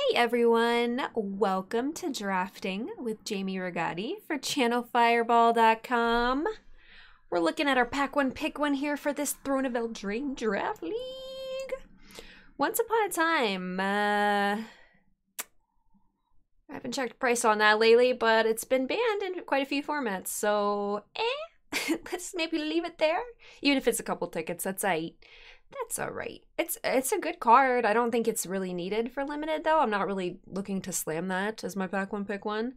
Everyone, welcome to Drafting with Jamie Rigatti for ChannelFireball.com. We're looking at our Pack One Pick One here for this Throne of Eldraine Draft League. Once upon a time, I haven't checked price on that lately, but it's been banned in quite a few formats, so let's maybe leave it there. Even if it's a couple tickets, that's right. That's all right. It's a good card. I don't think it's really needed for limited, though. I'm not really looking to slam that as my Pack One Pick One.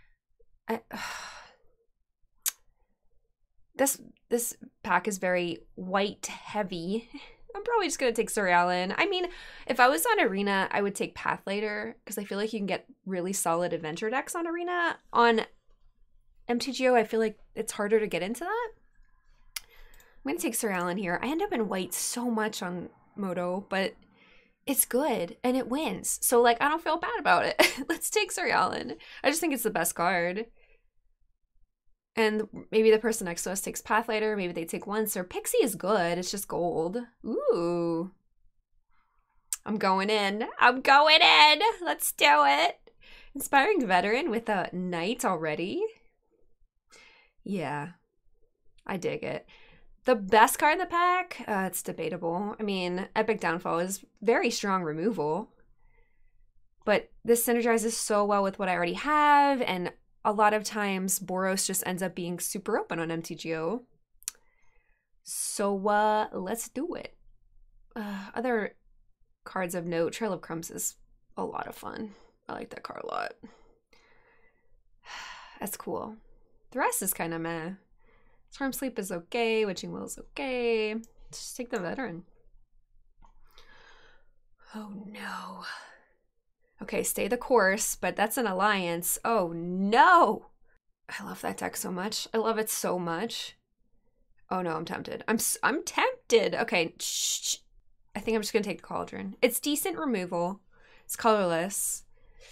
This pack is very white heavy. I'm probably just gonna take Surrealin. I mean, if I was on Arena, I would take Pathlighter because I feel like you can get really solid adventure decks on Arena. On MTGO, I feel like it's harder to get into that. I'm going to take Surrealin here. I end up in white so much on Moto, but it's good and it wins. So, like, I don't feel bad about it. Let's take Surrealin. I just think it's the best card. And maybe the person next to us takes Pathlighter. Maybe they take Once. Or Pixie is good. It's just gold. Ooh. I'm going in. I'm going in. Let's do it. Inspiring Veteran with a Knight already. Yeah. I dig it. The best card in the pack? It's debatable. I mean, Epic Downfall is very strong removal. But this synergizes so well with what I already have, and a lot of times Boros just ends up being super open on MTGO. So let's do it. Other cards of note, Trail of Crumbs is a lot of fun. I like that card a lot. That's cool. The rest is kind of meh. Storm Sleep is okay. Witching Will is okay. Just take the Veteran. Oh no. Okay, stay the course, but that's an alliance. Oh no. I love that deck so much. I love it so much. Oh no, I'm tempted. I'm tempted. Okay, shh. I think I'm just gonna take the Cauldron. It's decent removal. It's colorless.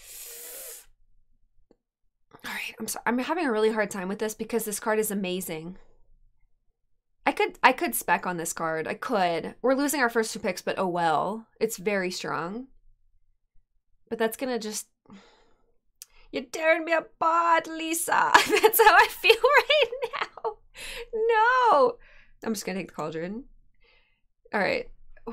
All right, I'm sorry. I'm having a really hard time with this because this card is amazing. I could spec on this card. I could. We're losing our first two picks, but oh well. It's very strong. But that's gonna just... You tearing me apart, Lisa. That's how I feel right now. No. I'm just gonna take the Cauldron. All right.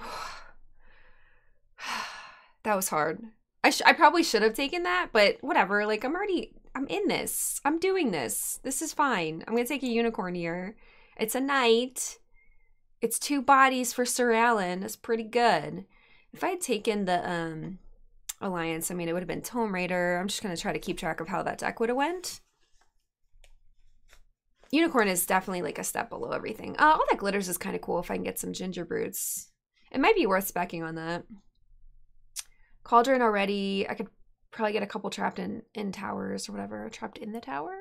That was hard. I probably should have taken that, but whatever. Like, I'm in this. I'm doing this. This is fine. I'm gonna take a Unicorn here. It's a Knight. It's 2 bodies for Surrealin. That's pretty good. If I had taken the Alliance, I mean, it would have been Tome Raider. I'm just going to try to keep track of how that deck would have went. Unicorn is definitely like a step below everything. All that glitters is kind of cool if I can get some Gingerbrutes. It might be worth speccing on that. Cauldron already. I could probably get a couple trapped in towers or whatever. Trapped in the tower?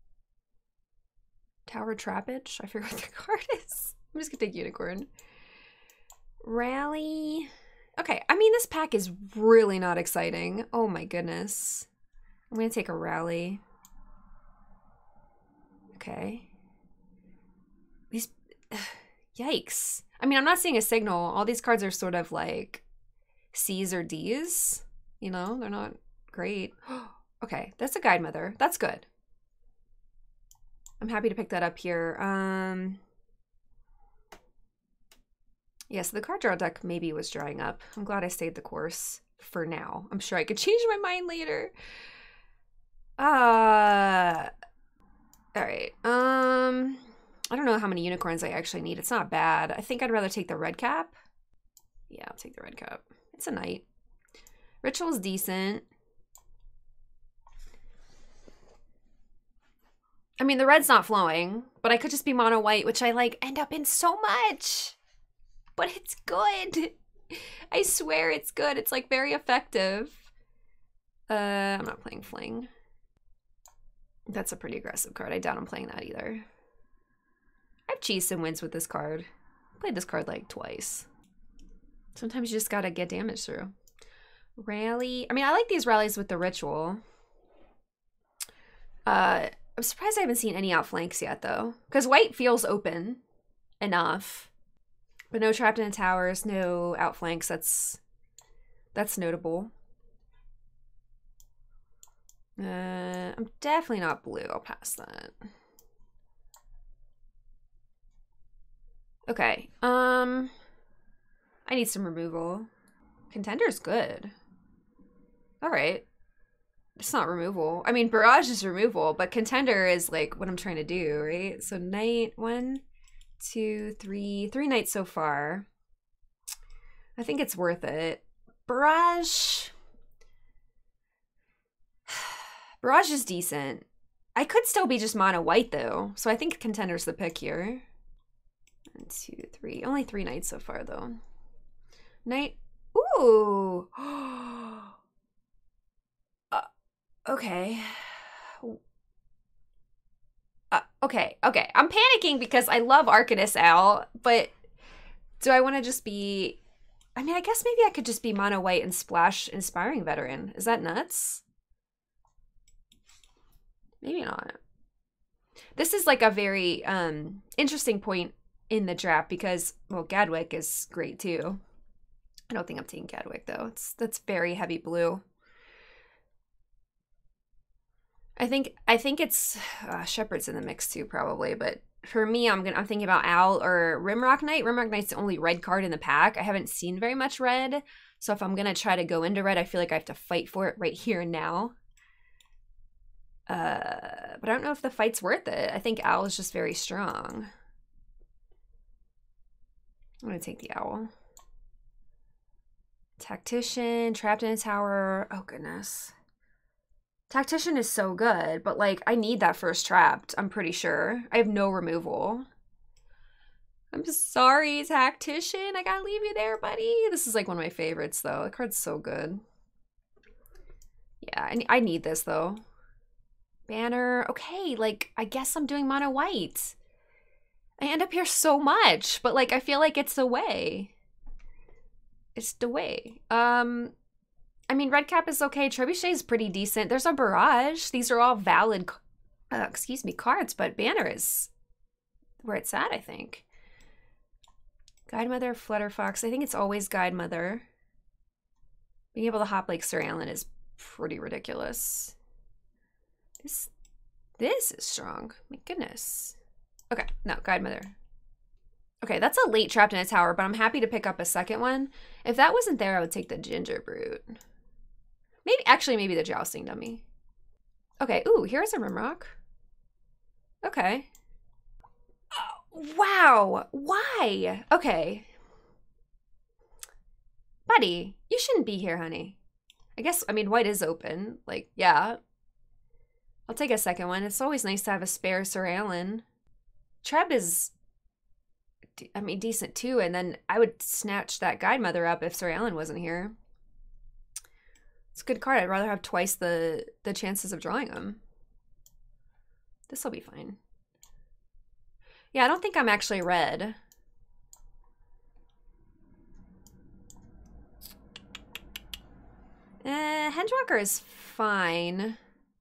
Tower Trappage? I forget what the card is. I'm just gonna take Unicorn. Rally. Okay, I mean, this pack is really not exciting. Oh my goodness. I'm gonna take a Rally. Okay. These... Yikes. I mean, I'm not seeing a signal. All these cards are sort of like C's or D's. You know, they're not great. Okay, that's a Guide Mother. That's good. I'm happy to pick that up here. Yeah, so the card draw deck maybe was drying up. I'm glad I stayed the course for now. I'm sure I could change my mind later. All right. I don't know how many unicorns I actually need. It's not bad. I think I'd rather take the red cap. Yeah, I'll take the red cap. It's a Knight. Ritual's decent. I mean, the red's not flowing, but I could just be mono white, which I like end up in so much. But it's good. I swear it's good. It's like very effective. I'm not playing Fling. That's a pretty aggressive card. I doubt I'm playing that either. I've cheesed some wins with this card. I played this card like twice. Sometimes you just gotta get damage through. Rally. I mean, I like these rallies with the Ritual. I'm surprised I haven't seen any outflanks yet, though. Because white feels open enough. But no trapped in the towers, no outflanks. That's notable. I'm definitely not blue. I'll pass that. Okay. I need some removal. Contender's good. All right. It's not removal. I mean, Barrage is removal, but Contender is like what I'm trying to do, right? So knight, 1, 2, 3. 3 knights so far. I think it's worth it. Barrage. Barrage is decent. I could still be just mono white though, so I think Contender's the pick here. 1, 2, 3. Only 3 knights so far though. Knight. Ooh. Okay. Okay. I'm panicking because I love Arcanist Al, but do I want to just be... I mean, I guess maybe I could just be mono white and splash Inspiring Veteran. Is that nuts? Maybe not. This is like a very interesting point in the draft because, well, Gadwick is great too. I don't think I'm taking Gadwick though. That's very heavy blue. I think it's Shepherd's in the mix too probably, but for me I'm thinking about Al or Rimrock Knight. Rimrock Knight's the only red card in the pack. I haven't seen very much red, so if I'm gonna try to go into red, I feel like I have to fight for it right here and now. But I don't know if the fight's worth it. I think Owl is just very strong. I'm gonna take the Owl. Tactician, trapped in a tower. Oh goodness. Tactician is so good, but like I need that first trapped, I'm pretty sure. I have no removal. I'm sorry, Tactician. I gotta leave you there, buddy. This is like one of my favorites though. The card's so good. Yeah, I need this though. Banner. Okay, like I guess I'm doing mono white. I end up here so much, but like I feel like it's the way. It's the way. I mean, red cap is okay. Trebuchet is pretty decent. There's a Barrage. These are all valid, cards, but Banner is where it's at, I think. Guidemother, Flutterfox. I think it's always Guidemother. Being able to hop like Sir Alan is pretty ridiculous. This is strong. My goodness. Okay, no, Guidemother. Okay, that's a late trapped in a tower, but I'm happy to pick up a second one. If that wasn't there, I would take the Ginger Brute. Maybe the Jousting Dummy. Okay, ooh, here's a Rimrock. Okay. Oh, wow, why? Okay. Buddy, you shouldn't be here, honey. I guess, I mean, white is open. Like, yeah. I'll take a second one. It's always nice to have a spare Sir Alan. Treb is, I mean, decent too, and then I would snatch that Guidemother up if Sir Alan wasn't here. It's a good card. I'd rather have twice the chances of drawing them. This will be fine. Yeah, I don't think I'm actually red. Hedgewalker is fine.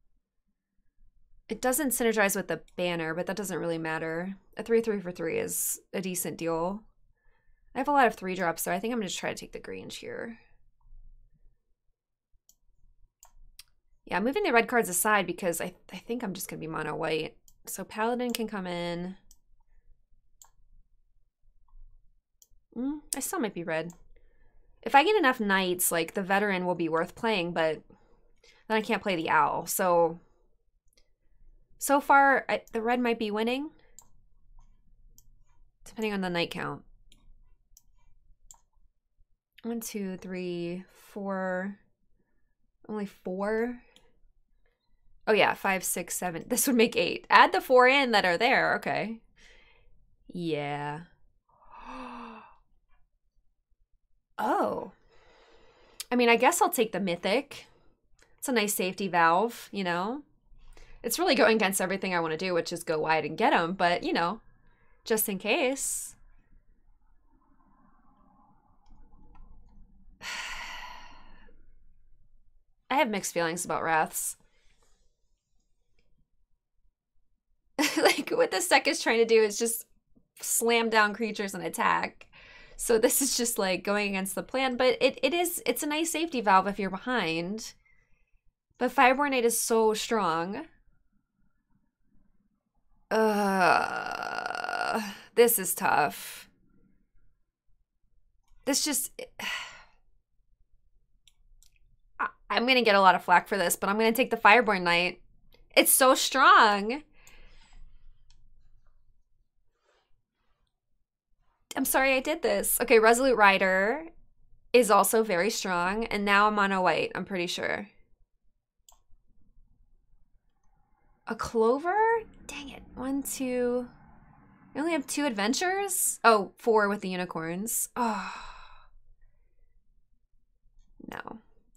It doesn't synergize with the banner, but that doesn't really matter. A 3/3 for 3 is a decent deal. I have a lot of 3-drops, so I think I'm going to try to take the Grange here. Yeah, I'm moving the red cards aside because I think I'm just going to be mono white. So Paladin can come in. I still might be red. If I get enough knights, like the veteran will be worth playing, but then I can't play the owl. So far, the red might be winning. Depending on the knight count. 1, 2, 3, 4. Only 4. Oh yeah, 5, 6, 7. This would make 8. Add the 4 in that are there. Okay. Yeah. Oh. I mean, I guess I'll take the Mythic. It's a nice safety valve, you know? It's really going against everything I want to do, which is go wide and get them, but, you know, just in case. I have mixed feelings about Wraths. Like, what this deck is trying to do is just slam down creatures and attack. So this is just, like, going against the plan, but it's a nice safety valve if you're behind. But Fireborn Knight is so strong. This is tough. This just... I'm gonna get a lot of flack for this, but I'm gonna take the Fireborn Knight. It's so strong. I'm sorry I did this. Okay, Resolute Rider is also very strong, and now I'm on a white, I'm pretty sure. A Clover? Dang it. 1, 2... I only have 2 adventures? Oh, 4 with the unicorns. Oh. No.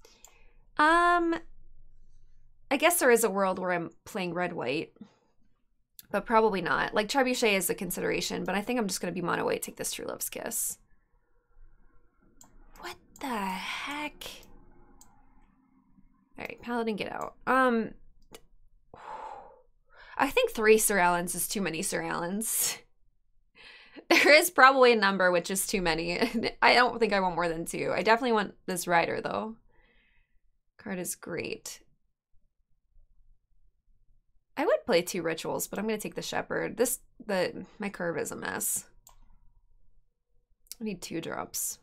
I guess there is a world where I'm playing red-white, but probably not. Like, Trebuchet is a consideration, but I think I'm just going to be mono-white, take this True Love's Kiss. What the heck? Alright, Paladin, get out. I think 3 Sir Allens is too many Sir Allens. There is probably a number which is too many. I don't think I want more than 2. I definitely want this Rider, though. Card is great. I would play 2 rituals, but I'm going to take the Shepherd. My curve is a mess. I need 2 drops.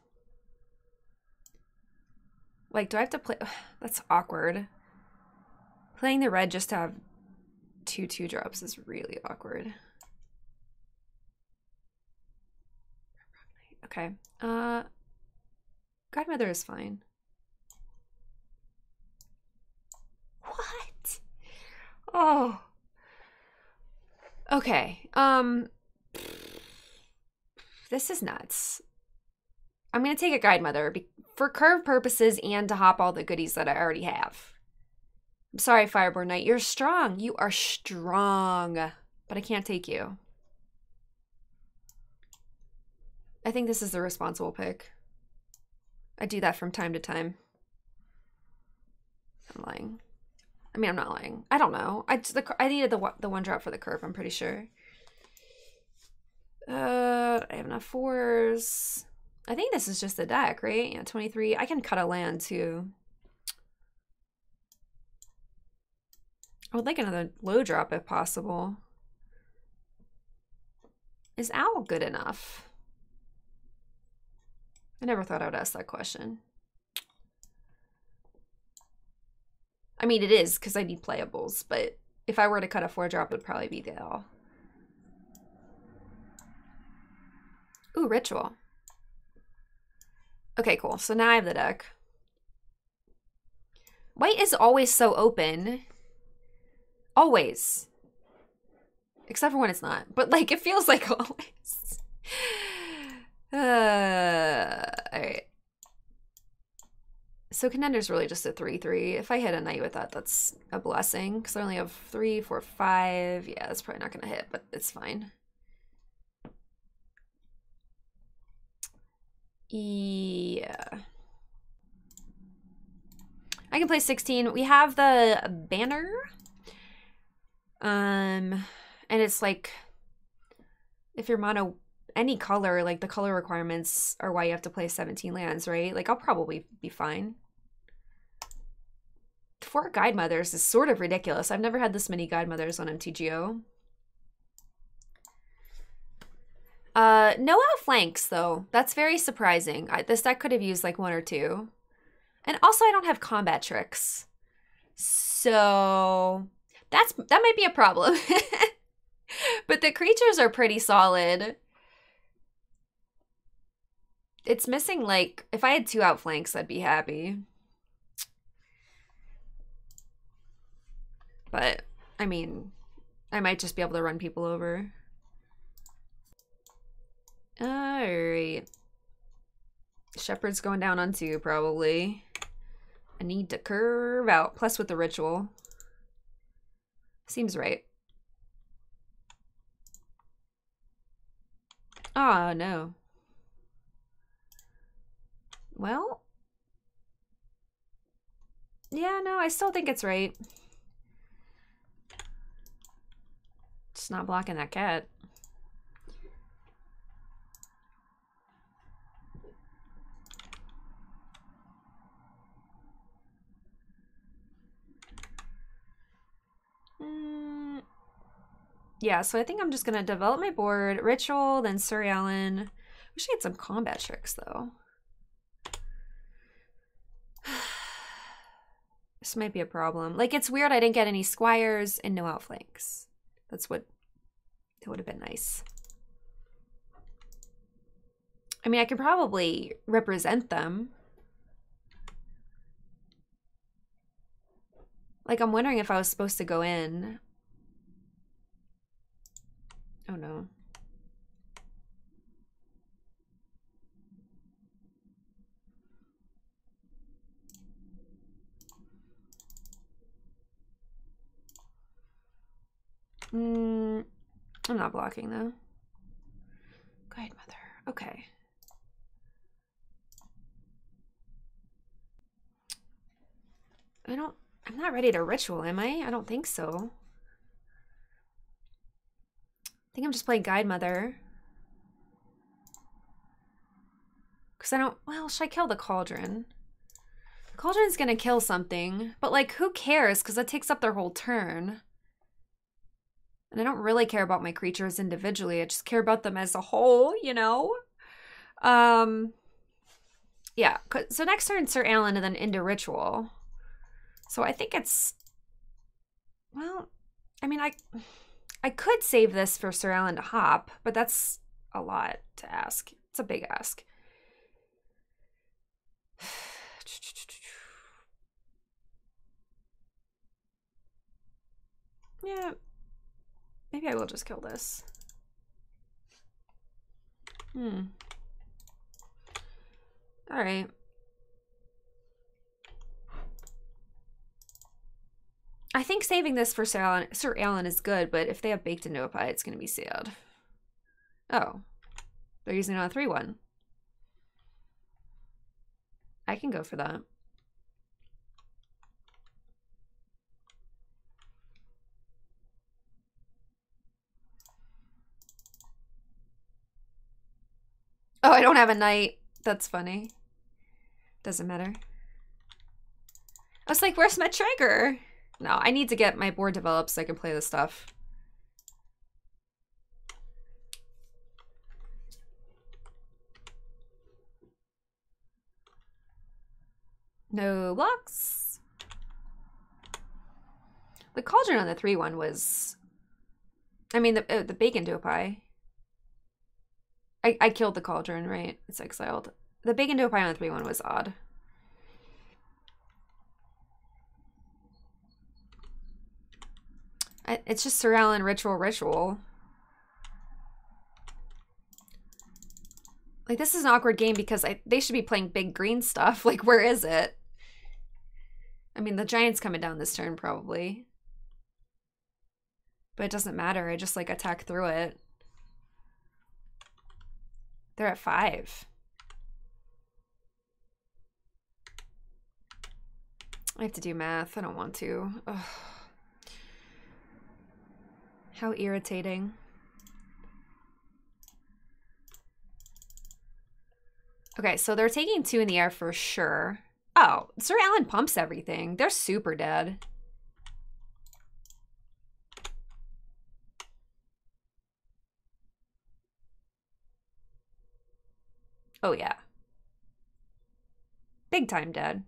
Like, do I have to play? That's awkward. Playing the red just to have 2 2-drops is really awkward. Okay. Godmother is fine. What? Oh. Okay. This is nuts. I'm gonna take a Guidemother for curve purposes and to hop all the goodies that I already have. I'm sorry, Fireborn Knight. You're strong. You are strong. But I can't take you. I think this is the responsible pick. I do that from time to time. I'm lying. I mean, I'm not lying. I don't know. I needed the 1-drop for the curve, I'm pretty sure. I have enough 4s. I think this is just the deck, right? Yeah, 23. I can cut a land, too. I would like another low drop if possible. Is Owl good enough? I never thought I would ask that question. I mean, it is, because I need playables, but if I were to cut a 4-drop, it would probably be the Owl. Ooh, Ritual. Okay, cool. So now I have the deck. White is always so open. Always. Except for when it's not. But, like, it feels like always. Alright. So Contender's really just a 3/3. If I hit a knight with that, that's a blessing. Because I only have 3, 4, 5. Yeah, that's probably not going to hit, but it's fine. Yeah. I can play 16. We have the banner. And it's like, if you're mono any color, like the color requirements are why you have to play 17 lands, right? Like, I'll probably be fine. 4 Guidemothers is sort of ridiculous. I've never had this many Guidemothers on MTGO. No outflanks, though. That's very surprising. This deck could have used like 1 or 2. And also, I don't have combat tricks. So that might be a problem. But the creatures are pretty solid. It's missing, like, if I had 2 outflanks, I'd be happy. But, I mean, I might just be able to run people over. Alright. Shepherd's going down on 2, probably. I need to curve out. Plus with the ritual. Seems right. Oh, no. Well. Yeah, no, I still think it's right. Just not blocking that cat. Yeah, so I think I'm just gonna develop my board, Ritual, then Surrey Allen. Wish I had some combat tricks though. This might be a problem. Like, it's weird I didn't get any squires and no outflanks. That would have been nice. I mean, I could probably represent them. Like, I'm wondering if I was supposed to go in. Oh no. I'm not blocking though. Guide Mother. Okay. I'm not ready to ritual, am I? I don't think so. I think I'm just playing Guide Mother. Because I don't, well, should I kill the Cauldron? The Cauldron's gonna kill something, but like, who cares? Because that takes up their whole turn. And I don't really care about my creatures individually. I just care about them as a whole, you know? Yeah, so next turn, Sir Alan, and then into Ritual. So I think it's, well, I mean, I could save this for Sir Alan to hop, but that's a lot to ask. It's a big ask. Yeah, maybe I will just kill this. All right. I think saving this for Sir Alan is good, but if they have Baked into a Pie, it's going to be sad. Oh, they're using it on a 3-1. I can go for that. Oh, I don't have a knight. That's funny. Doesn't matter. I was like, where's my trigger? No, I need to get my board developed so I can play this stuff. No blocks. The Cauldron on the 3-1 was... I mean, the Bacon into a Pie. I killed the Cauldron, right? It's exiled. The Bacon into a Pie on the 3-1 was odd. It's just Sir Alan Ritual. Like, this is an awkward game because they should be playing big green stuff. Like, where is it? I mean, the Giant's coming down this turn, probably. But it doesn't matter. I just, like, attack through it. They're at 5. I have to do math. I don't want to. Ugh. How irritating. Okay, so they're taking 2 in the air for sure. Oh, Sir Alan pumps everything. They're super dead. Oh, yeah. Big time dead.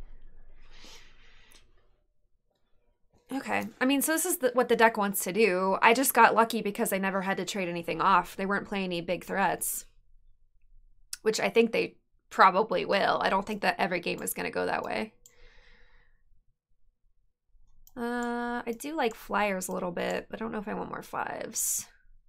Okay. I mean, so this is what the deck wants to do. I just got lucky because I never had to trade anything off. They weren't playing any big threats. Which I think they probably will. I don't think that every game is going to go that way. I do like flyers a little bit, but I don't know if I want more 5s.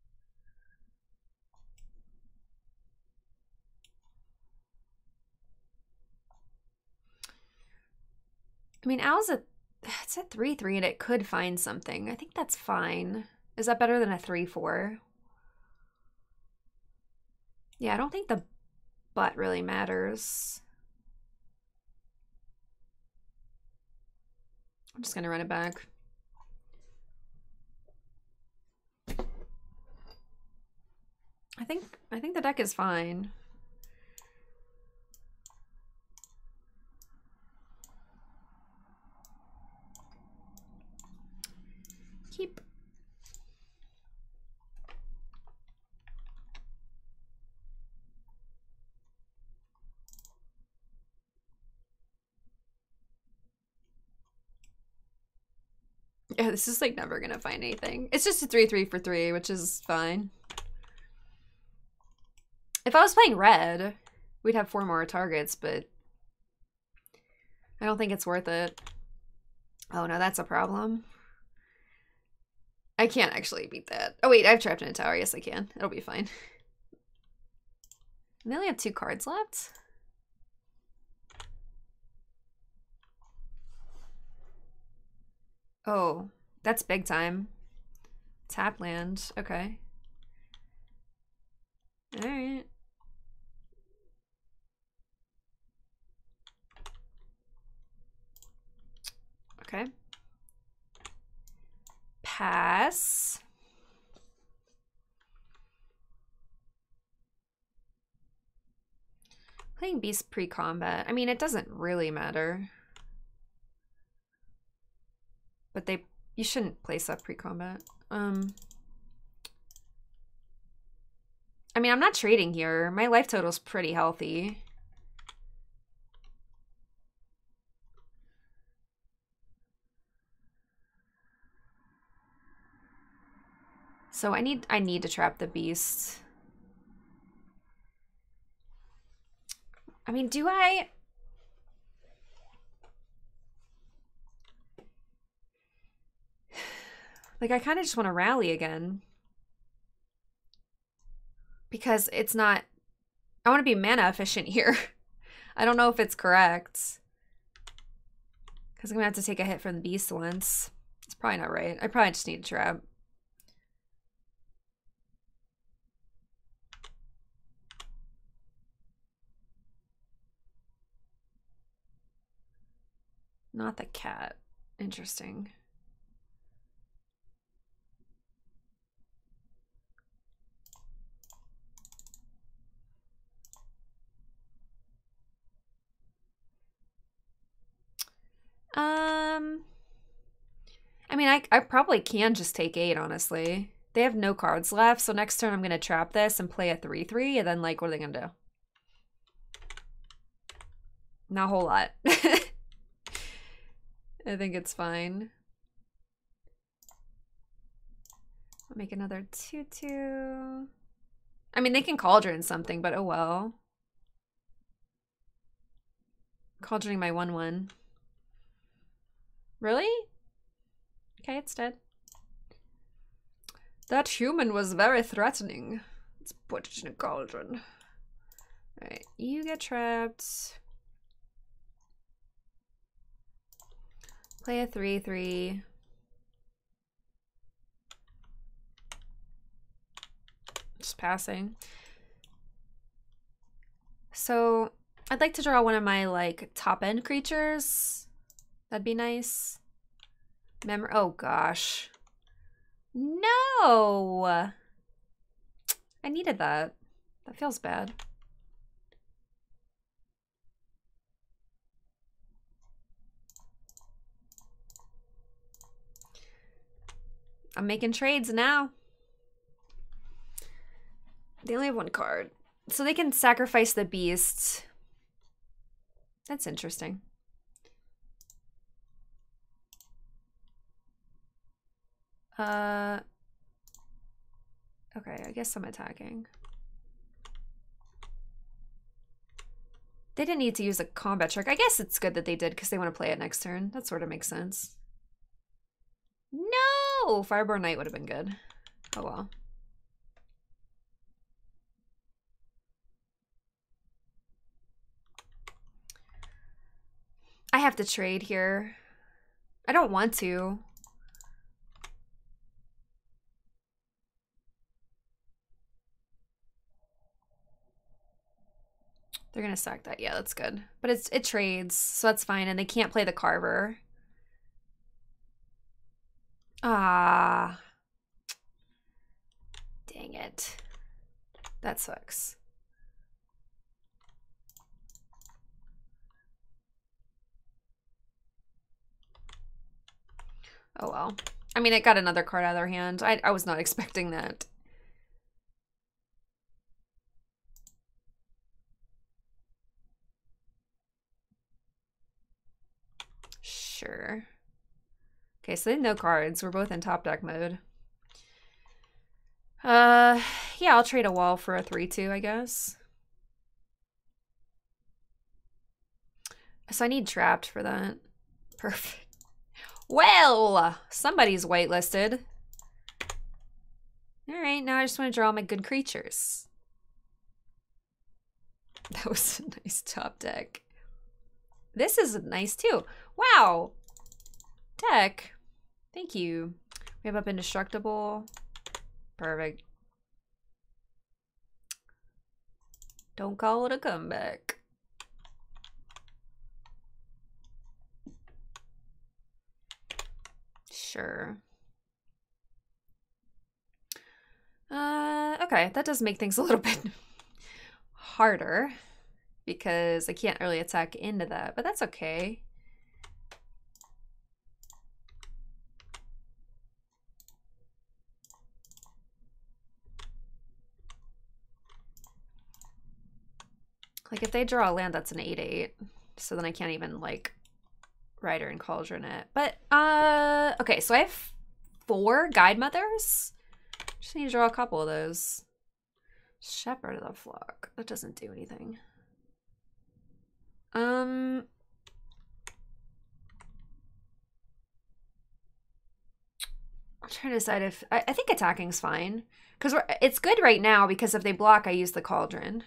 I mean, it's a 3-3 and it could find something. I think that's fine. Is that better than a 3-4? Yeah, I don't think the butt really matters. I'm just gonna run it back. I think the deck is fine. Keep. Yeah, this is like never gonna find anything. It's just a 3/3 for 3, which is fine. If I was playing red, we'd have 4 more targets, but I don't think it's worth it. Oh no, that's a problem. I can't actually beat that. Oh wait, I've trapped in a tower. Yes, I can. It'll be fine. And they only have 2 cards left. Oh, that's big time. Tap land. Okay. Alright. Okay. Pass. Playing Beast pre-combat. I mean, it doesn't really matter. But you shouldn't place up pre-combat. I mean, I'm not trading here. My life total's pretty healthy. So I need to trap the beast. I mean, do I? Like, I kind of just want to rally again. Because it's not... I want to be mana efficient here. I don't know if it's correct. Because I'm going to have to take a hit from the beast once. It's probably not right. I probably just need a trap. Not the cat. Interesting. I mean, I probably can just take 8, honestly. They have no cards left, so next turn I'm going to trap this and play a 3/3, and then, like, what are they going to do? Not a whole lot. I think it's fine. I'll make another 2/2. I mean, they can Cauldron something, but oh well. Cauldroning my 1/1. Really? Okay, it's dead. That human was very threatening. Let's put it in a cauldron. Alright, you get trapped. Play a 3/3. Just passing. So, I'd like to draw one of my, like, top-end creatures. That'd be nice. Oh, gosh. No! I needed that. That feels bad. I'm making trades now. They only have 1 card. So they can sacrifice the beast. That's interesting. Okay, I guess I'm attacking. They didn't need to use a combat trick. I guess it's good that they did because they want to play it next turn. That sort of makes sense. No! Fireborn Knight would have been good. Oh well. I have to trade here. I don't want to. They're gonna sack that. Yeah, that's good. But it trades, so that's fine. And they can't play the Carver. Ah. Dang it. That sucks. Oh well. I mean, it got another card out of their hand. I was not expecting that. Sure. Okay, so they have no cards. We're both in top deck mode. Yeah, I'll trade a wall for a 3/2, I guess. So I need trapped for that. Perfect. Well, somebody's whitelisted. All right, now I just want to draw my good creatures. That was a nice top deck. This is nice too. Wow. Deck. Thank you. We have up Indestructible. Perfect. Don't call it a comeback. Sure. Okay, that does make things a little bit harder because I can't really attack into that, but that's okay. Like if they draw a land, that's an 8/8. So then I can't even like Rider and Cauldron it. But okay, so I have 4 Guide Mothers. Just need to draw a couple of those. Shepherd of the Flock. That doesn't do anything. I'm trying to decide if I think attacking is fine because it's good right now because if they block, I use the Cauldron.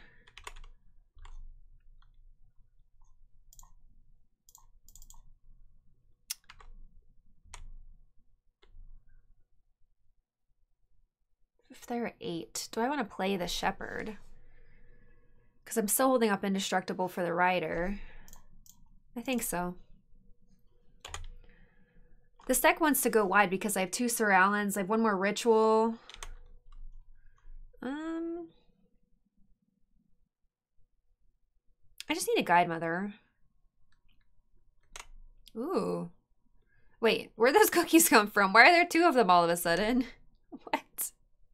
If they're 8, do I want to play the Shepherd? Because I'm still holding up Indestructible for the Rider. I think so. This deck wants to go wide because I have 2 Sir Allens. I have 1 more Ritual. I just need a Guide Mother. Ooh. Wait, where'd those cookies come from? Why are there 2 of them all of a sudden? What?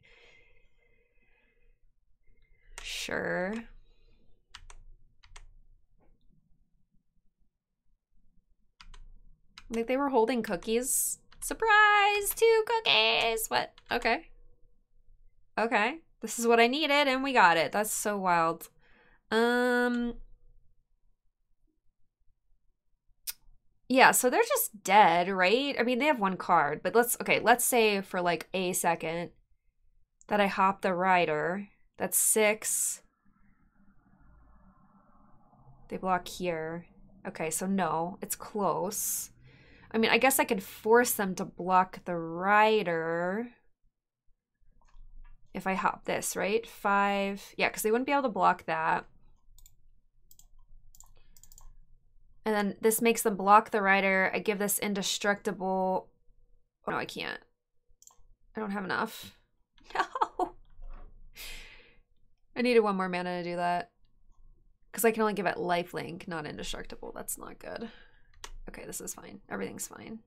Sure. Like they were holding cookies. Surprise! 2 cookies! What? Okay. Okay. This is what I needed and we got it. That's so wild. Yeah, so they're just dead, right? I mean, they have 1 card, but let's say for like a second that I hop the Rider. That's 6. They block here. Okay, so no, it's close. I mean, I guess I could force them to block the Rider if I hop this, right? 5. Yeah, because they wouldn't be able to block that. And then this makes them block the Rider. I give this Indestructible. Oh, no, I can't. I don't have enough. No. I needed 1 more mana to do that. Because I can only give it lifelink, not Indestructible. That's not good. Okay, this is fine. Everything's fine.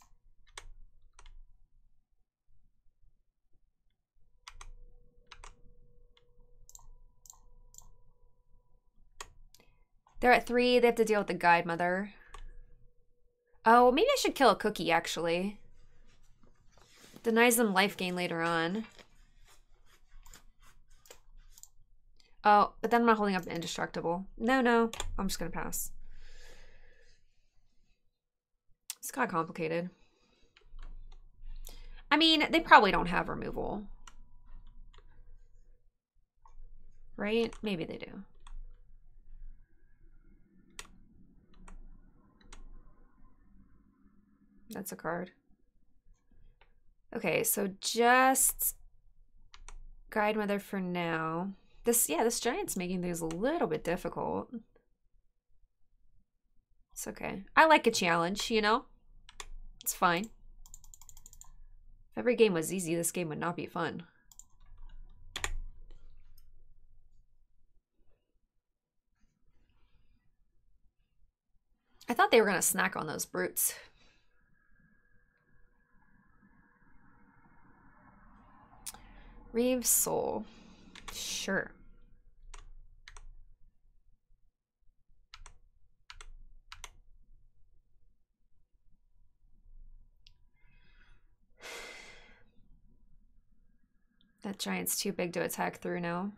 They're at 3. They have to deal with the Guide Mother. Oh, maybe I should kill a cookie, actually. Denies them life gain later on. Oh, but then I'm not holding up Indestructible. No. I'm just going to pass. It's kind of complicated. I mean, they probably don't have removal. Right? Maybe they do. That's a card. Okay, so just Guide Mother for now. This giant's making things a little bit difficult. It's okay. I like a challenge, you know? It's fine. If every game was easy, this game would not be fun. I thought they were going to snack on those brutes. Reeve's Soul. Sure. That giant's too big to attack through now.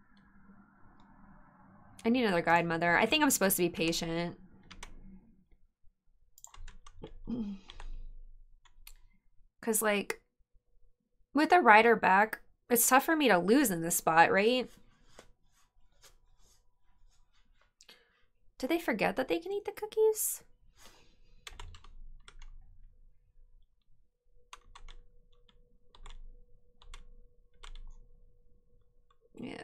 I need another guide mother. I think I'm supposed to be patient. Because, like, with a rider back, it's tough for me to lose in this spot, right? Did they forget that they can eat the cookies? Yeah.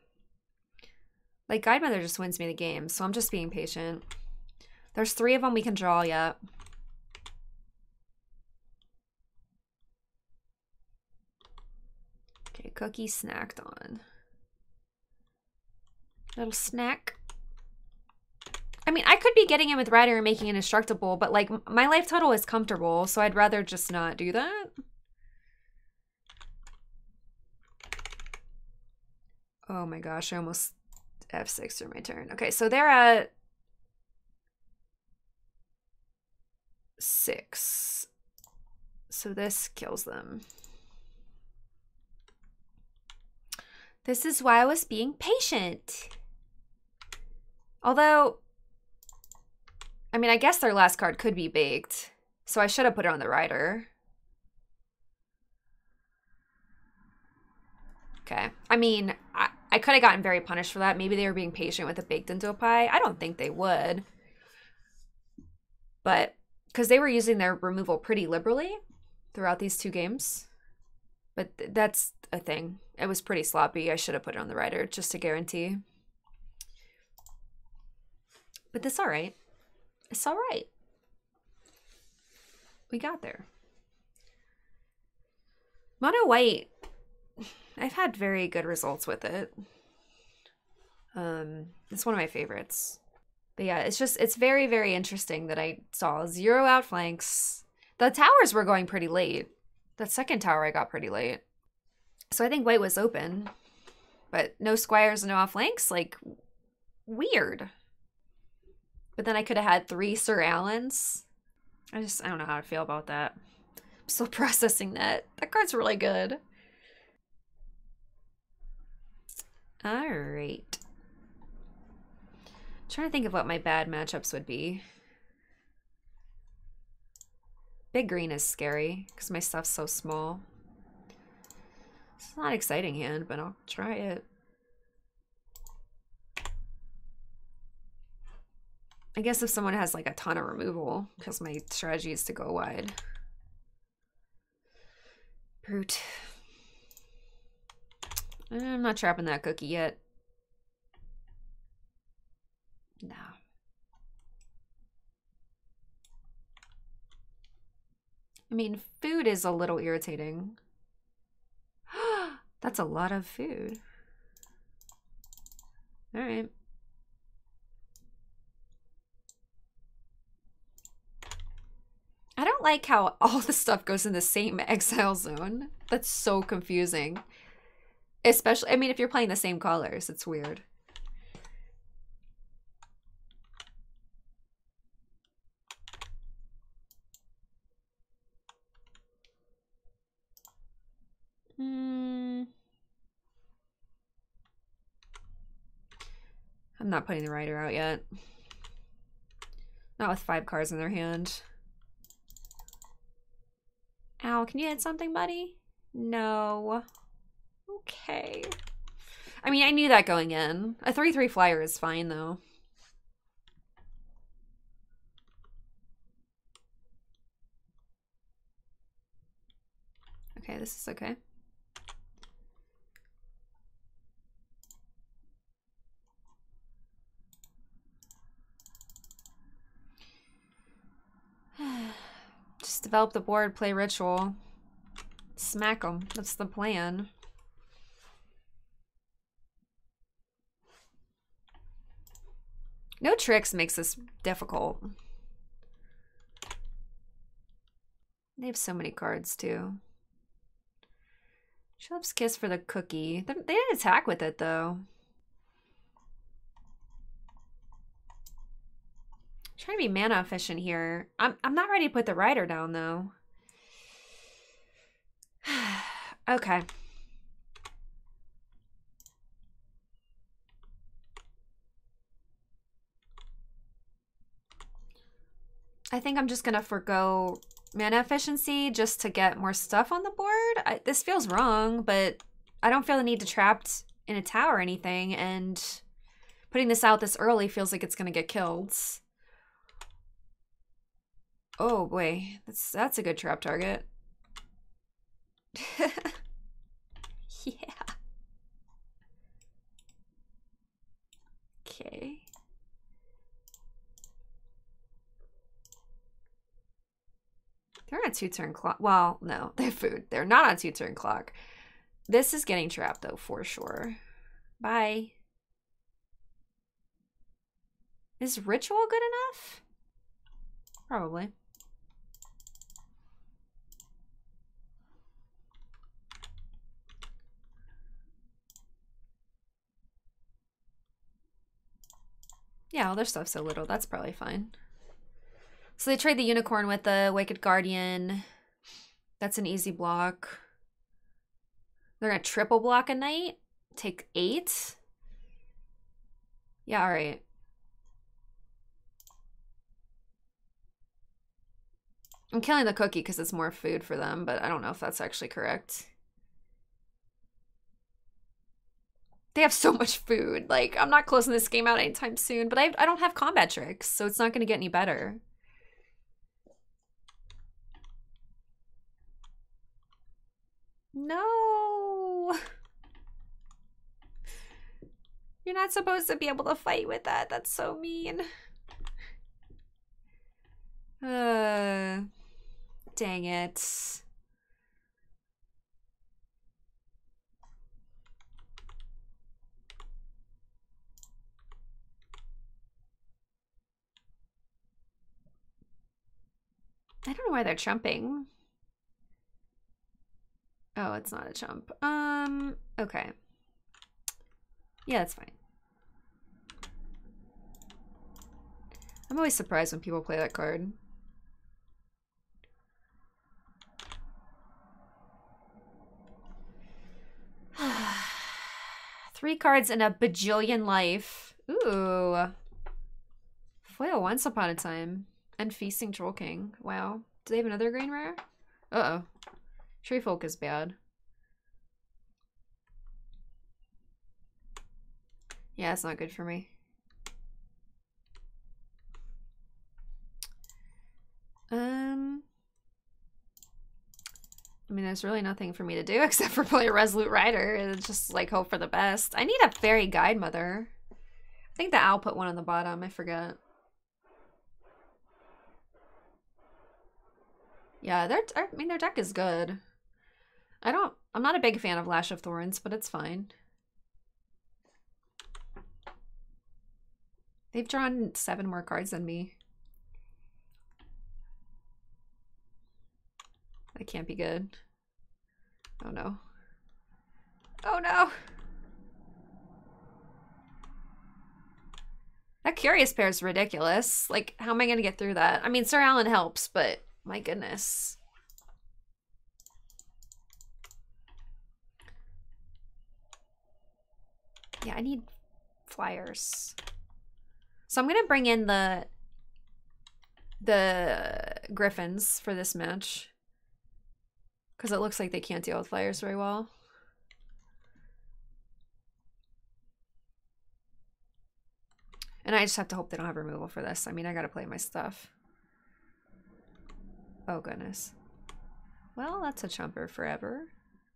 Like, Guide Mother just wins me the game, so I'm just being patient. There's 3 of them we can draw yet. Okay, cookie snacked on. Little snack. I mean, I could be getting in with Rider and making it indestructible, but, like, my life total is comfortable, so I'd rather just not do that. Oh my gosh, I almost F6 through my turn. Okay, so they're at 6. So this kills them. This is why I was being patient. Although, I mean, I guess their last card could be baked. So I should have put it on the rider. Okay. I mean, I could have gotten very punished for that. Maybe they were being patient with a baked into a pie. I don't think they would. But, because they were using their removal pretty liberally throughout these 2 games. But that's a thing. It was pretty sloppy. I should have put it on the rider just to guarantee. But that's all right. It's all right. We got there. Mono white, I've had very good results with it. It's one of my favorites. But yeah, it's very, very interesting that I saw 0 outflanks. The towers were going pretty late. That second tower I got pretty late. So I think white was open. But no squires and no outflanks? Like, weird. But then I could have had 3 Sir Allens. I don't know how to feel about that. I'm still processing that. That card's really good. All right. Trying to think of what my bad matchups would be. Big green is scary because my stuff's so small. It's not an exciting hand, but I'll try it. I guess if someone has like a ton of removal, because my strategy is to go wide. Brute. I'm not trapping that cookie yet. No. I mean, food is a little irritating. That's a lot of food. All right. I don't like how all the stuff goes in the same exile zone. That's so confusing. Especially, I mean, if you're playing the same colors, it's weird. I'm not putting the rider out yet. Not with 5 cards in their hand. Ow, can you hit something, buddy? No. Okay. I mean, I knew that going in. A 3/3 flyer is fine, though. Okay, this is okay. Just develop the board, play ritual. Smack them. That's the plan. No tricks makes this difficult. They have so many cards, too. Shelf's Kiss for the cookie. They didn't attack with it, though. Trying to be mana efficient here. I'm not ready to put the rider down though. Okay. I think I'm just gonna forgo mana efficiency just to get more stuff on the board. This feels wrong, but I don't feel the need to trapped in a tower or anything, and putting this out this early feels like it's gonna get killed. Oh boy, that's a good trap target. Yeah. Okay. They're on a 2-turn clock. Well, no, they have food. They're not on 2-turn clock. This is getting trapped though, for sure. Bye. Is ritual good enough? Probably. Yeah, all their stuff's so little. That's probably fine. So they trade the unicorn with the Wicked Guardian. That's an easy block. They're gonna triple block a knight. Take 8. Yeah, alright. I'm killing the cookie because it's more food for them, but I don't know if that's actually correct. They have so much food. Like, I'm not closing this game out anytime soon, but I don't have combat tricks, so it's not going to get any better. No! You're not supposed to be able to fight with that. That's so mean. Dang it. I don't know why they're chumping. Oh, it's not a chump. Okay. Yeah, that's fine. I'm always surprised when people play that card. Three cards in a bajillion life. Ooh. Foil Once Upon a Time. And Feasting Troll King. Wow. Do they have another green rare? Uh-oh. Tree Folk is bad. Yeah, it's not good for me. I mean, there's really nothing for me to do except for play a Resolute Rider and just, like, hope for the best. I need a Fairy Guide Mother. I think the owl put one on the bottom. I forget. Yeah, I mean, their deck is good. I'm not a big fan of Lash of Thorns, but it's fine. They've drawn 7 more cards than me. That can't be good. Oh no. Oh no! That Curious Pair is ridiculous. Like, how am I gonna get through that? I mean, Sir Alan helps, but my goodness. Yeah, I need flyers. So I'm gonna bring in the Griffins for this match. Because it looks like they can't deal with flyers very well. And I just have to hope they don't have removal for this. I mean, I gotta play my stuff. Oh, goodness. Well, that's a chumper forever.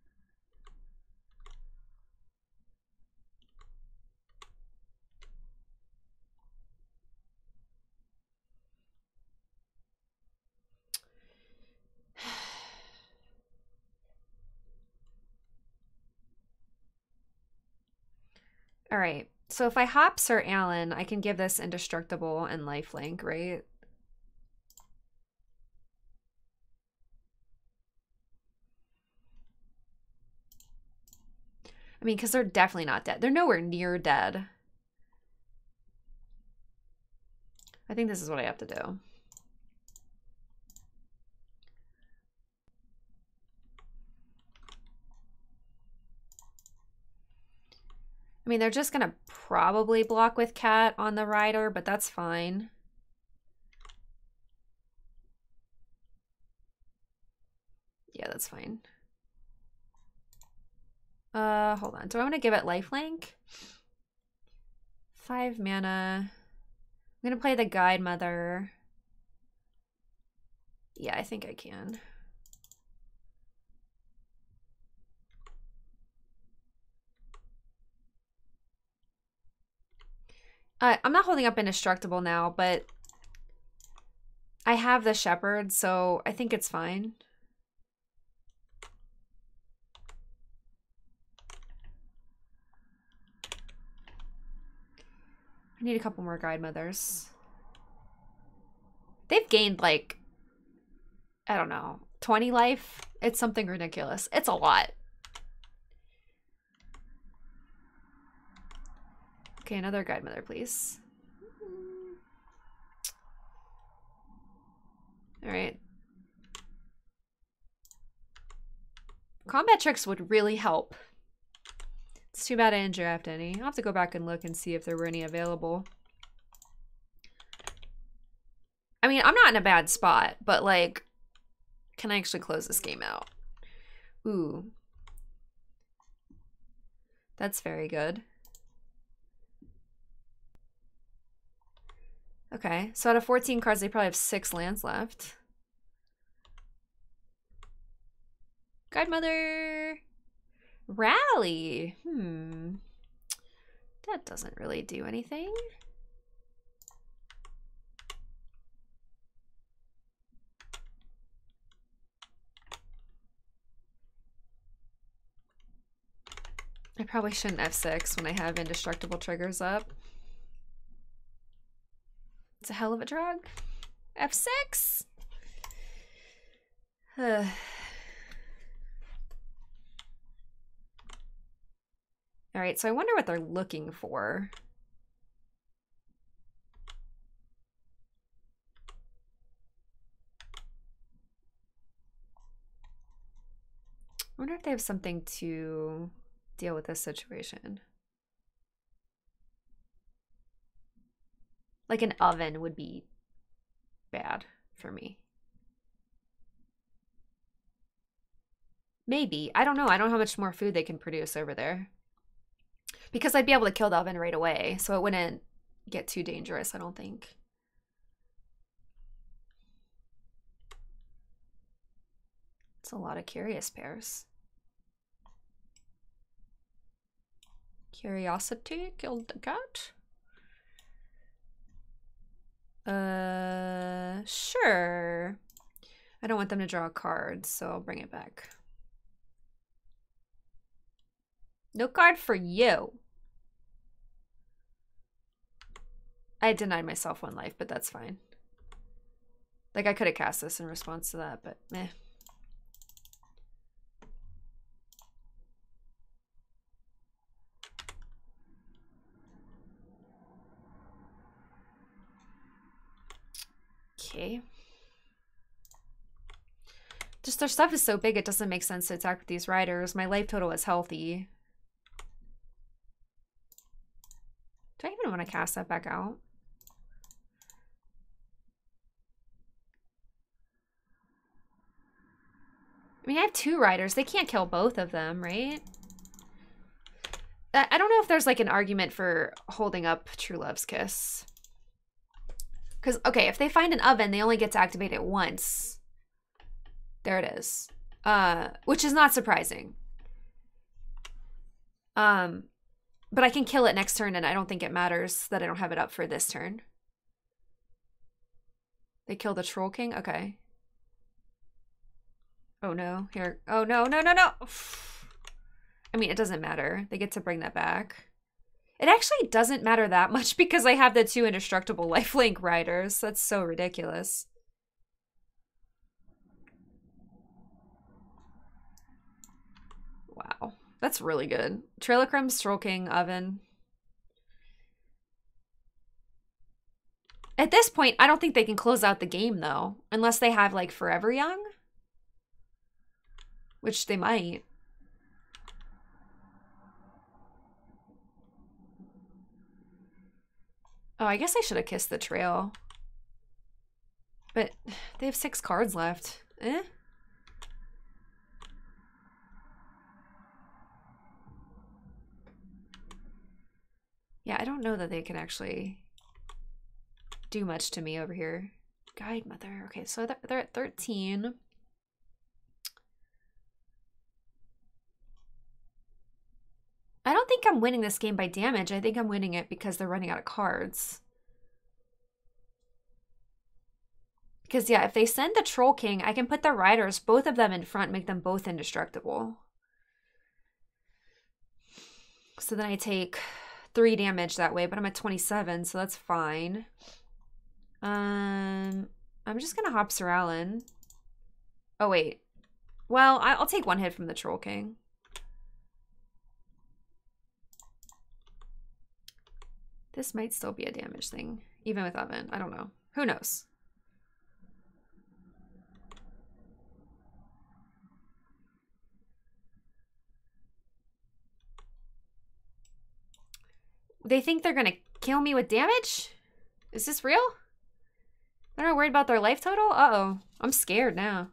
All right. So if I hop Sir Alan, I can give this Indestructible and Lifelink, right? I mean, because they're definitely not dead. They're nowhere near dead. I think this is what I have to do. I mean, they're just going to probably block with Cat on the rider, but that's fine. Yeah, that's fine. Hold on. Do I want to give it lifelink? 5 mana. I'm gonna play the Guide Mother. Yeah, I think I can. I'm not holding up Indestructible now, but I have the Shepherd, so I think it's fine. I need a couple more Guide Mothers. They've gained like, I don't know, 20 life. It's something ridiculous. It's a lot. Okay, another Guide Mother, please. All right. Combat tricks would really help. It's too bad I didn't draft any. I'll have to go back and look and see if there were any available. I mean, I'm not in a bad spot, but like, can I actually close this game out? Ooh. That's very good. Okay, so out of 14 cards, they probably have 6 lands left. Guide Mother. Rally. That doesn't really do anything. I probably shouldn't F6 when I have indestructible triggers up. It's a hell of a drug. F6? All right, so I wonder what they're looking for. I wonder if they have something to deal with this situation. Like an oven would be bad for me. Maybe. I don't know. I don't know how much more food they can produce over there. Because I'd be able to kill the oven right away, so it wouldn't get too dangerous, I don't think. It's a lot of curious pairs. Curiosity killed the cat. Sure. I don't want them to draw a card, so I'll bring it back. No card for you. I denied myself 1 life, but that's fine. Like, I could have cast this in response to that, but meh. Okay. Just their stuff is so big, it doesn't make sense to attack with these riders. My life total is healthy. Do I even want to cast that back out? I mean, I have 2 riders. They can't kill both of them, right? I don't know if there's like an argument for holding up True Love's Kiss. Because, okay, if they find an oven, they only get to activate it once. There it is. Which is not surprising. But I can kill it next turn, and I don't think it matters that I don't have it up for this turn. They kill the Troll King? Okay. Oh no, here. Oh no, no, no, no! I mean, it doesn't matter. They get to bring that back. It actually doesn't matter that much because I have the 2 indestructible lifelink riders. That's so ridiculous. Wow. That's really good. Trilochrome, Troll King, Oven. At this point, I don't think they can close out the game, though. Unless they have, like, Forever Young. Which they might. Oh, I guess I should have kissed the trail. But they have 6 cards left. Eh? I don't know that they can actually do much to me over here. Guide Mother. Okay, so they're at 13. I don't think I'm winning this game by damage. I think I'm winning it because they're running out of cards. Because, yeah, if they send the Troll King, I can put the Riders, both of them in front, make them both indestructible. So then I take 3 damage that way, but I'm at 27, so that's fine. I'm just going to hop Sir Alan. Oh, wait. Well, I'll take 1 hit from the Troll King. This might still be a damage thing, even with Oven. I don't know. Who knows? They think they're gonna kill me with damage? Is this real? They're not worried about their life total? Uh-oh. I'm scared now.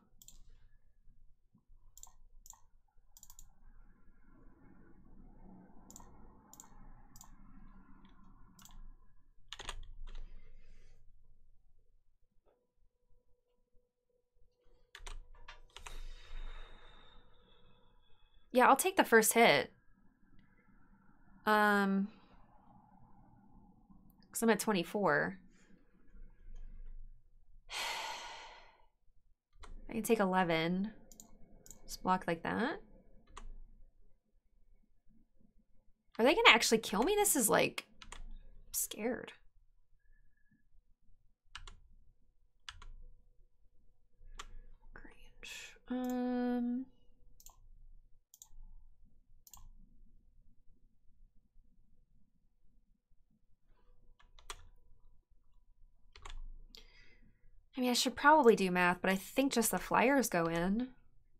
Yeah, I'll take the first hit. Because I'm at 24. I can take 11. Just block like that. Are they gonna actually kill me? This is like... I'm scared. Grange. I mean, I should probably do math, but I think just the flyers go in.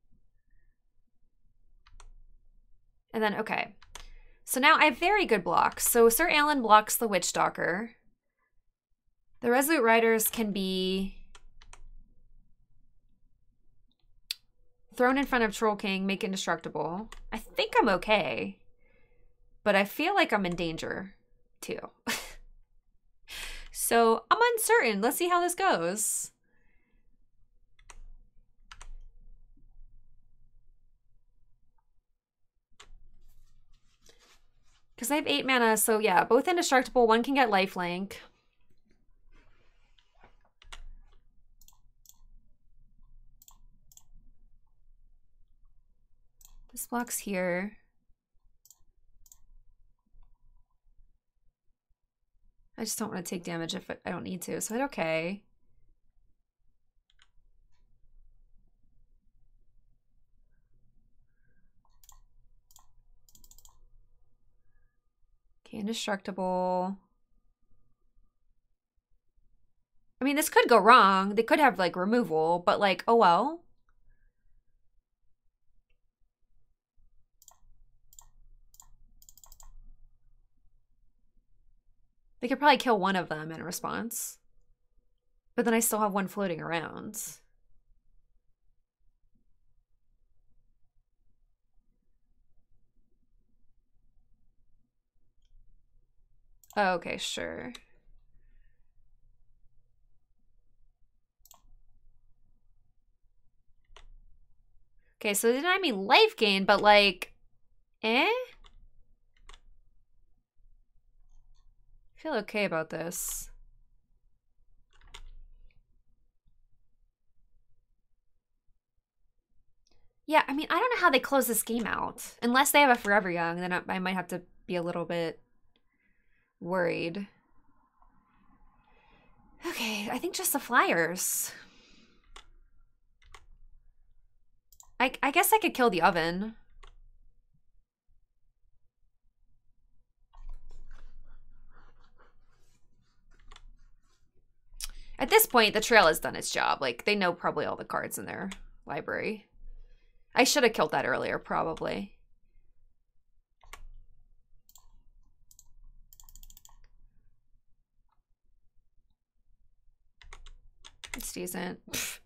And then, okay. So now I have very good blocks. So Sir Alan blocks the Witch Stalker. The Resolute Riders can be thrown in front of Troll King, make indestructible. I think I'm okay. But I feel like I'm in danger, too. So I'm uncertain. Let's see how this goes. Because I have 8 mana, so yeah, both indestructible. One can get lifelink. This block's here. I just don't want to take damage if I don't need to, so I hit okay. Okay, indestructible. I mean, this could go wrong. They could have, like, removal, but, like, oh well. They could probably kill one of them in response. But then I still have one floating around. Oh, okay, sure. Okay, so they deny me life gain, but like, eh? I feel okay about this. Yeah, I mean, I don't know how they close this game out. Unless they have a Forever Young, then I might have to be a little bit worried. Okay, I think just the flyers. I guess I could kill the Oven. At this point, the trail has done its job. Like, they know probably all the cards in their library. I should have killed that earlier, probably. It's decent. Pfft.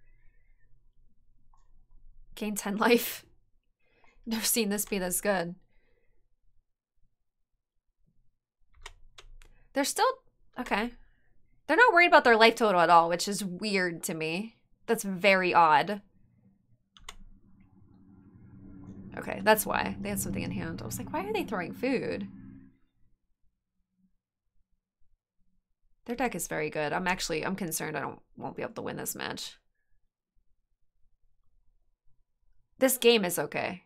Gain 10 life. Never seen this be this good. They're still okay. They're not worried about their life total at all, which is weird to me. That's very odd. Okay, that's why. They had something in hand. I was like, why are they throwing food? Their deck is very good. I'm concerned I won't be able to win this match. This game is okay.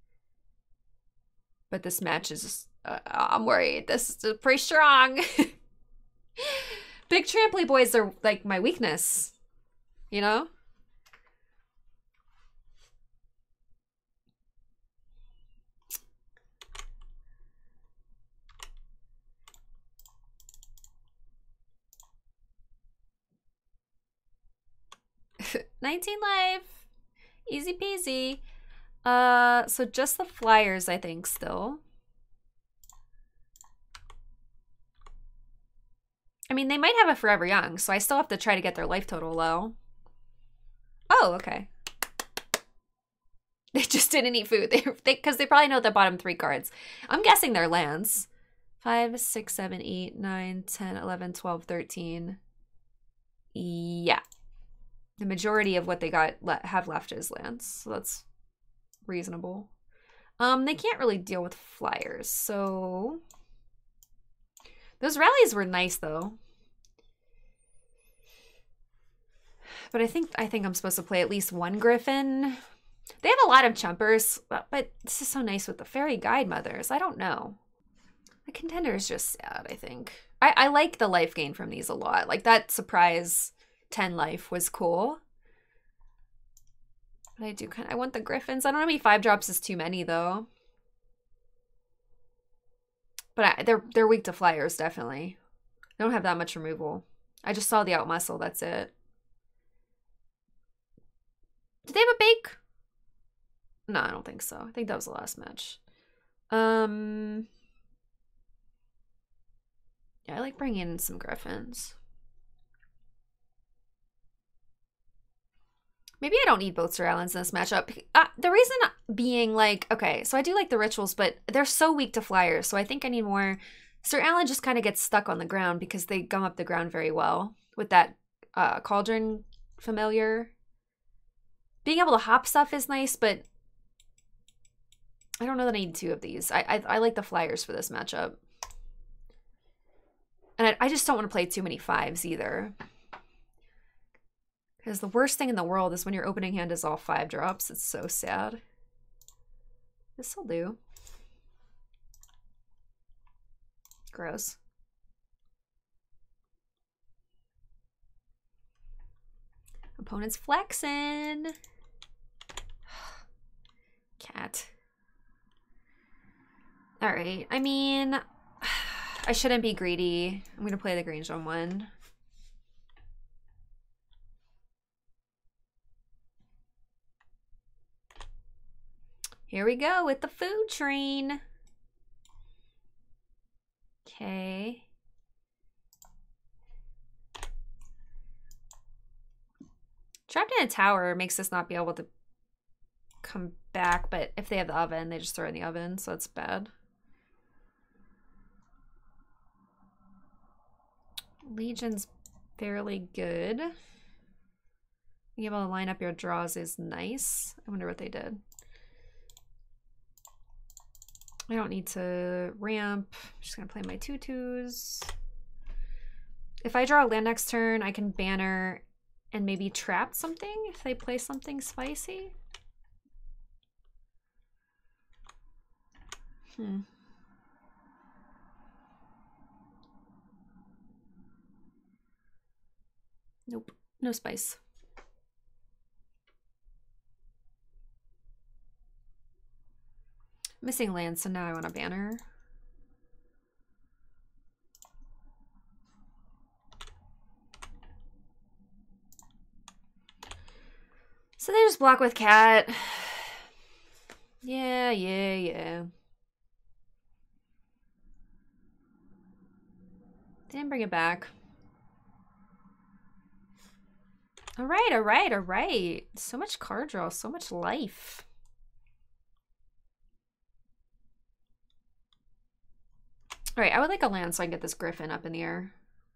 But this match is just, I'm worried. This is pretty strong. Big tramply boys are like my weakness, you know? $19 life. Easy peasy. So just the flyers, I think, still. I mean, they might have a Forever Young, so I still have to try to get their life total low. Oh, okay. They just didn't eat food. Because they probably know the bottom 3 cards. I'm guessing they're lands. 5, 6, 7, 8, 9, 10, 11, 12, 13. Yeah. The majority of what they have left is lands, so that's reasonable. They can't really deal with flyers, so those rallies were nice though. But I think I'm supposed to play at least one Griffin. They have a lot of chumpers, but this is so nice with the Fairy Guide Mothers. I don't know. The Contender is just sad, I think. I like the life gain from these a lot. Like that surprise 10 life was cool. But I want the Griffins. I don't know how many 5-drops is too many though. But they're weak to flyers, definitely. They don't have that much removal. I just saw the out muscle, that's it. Did they have a bake? No, I don't think so. I think that was the last match. Yeah, I like bringing in some Griffins. Maybe I don't need both Sir Allens in this matchup. The reason being, like, okay, so I do like the rituals, but they're so weak to flyers, so I think I need more. Sir Allen just kind of gets stuck on the ground because they gum up the ground very well with that Cauldron Familiar. Being able to hop stuff is nice, but I don't know that I need 2 of these. I like the flyers for this matchup. And I just don't want to play too many 5s either. Because the worst thing in the world is when your opening hand is all 5-drops. It's so sad. This'll do. Gross. Opponent's flexing. Cat. Alright, I mean, I shouldn't be greedy. I'm going to play the Grange on 1. Here we go with the food train. Okay. Trapped in a tower makes us not be able to come back, but if they have the oven, they just throw it in the oven, so it's bad. Legion's fairly good. Being able to line up your draws is nice. I wonder what they did. I don't need to ramp. I'm just gonna play my 2/2s. If I draw a land next turn, I can banner and maybe trap something if they play something spicy. Nope, no spice. Missing land, so now I want a banner. So they just block with cat. Yeah. Didn't bring it back. All right. So much card draw, so much life. All right, I would like a land so I can get this griffin up in the air.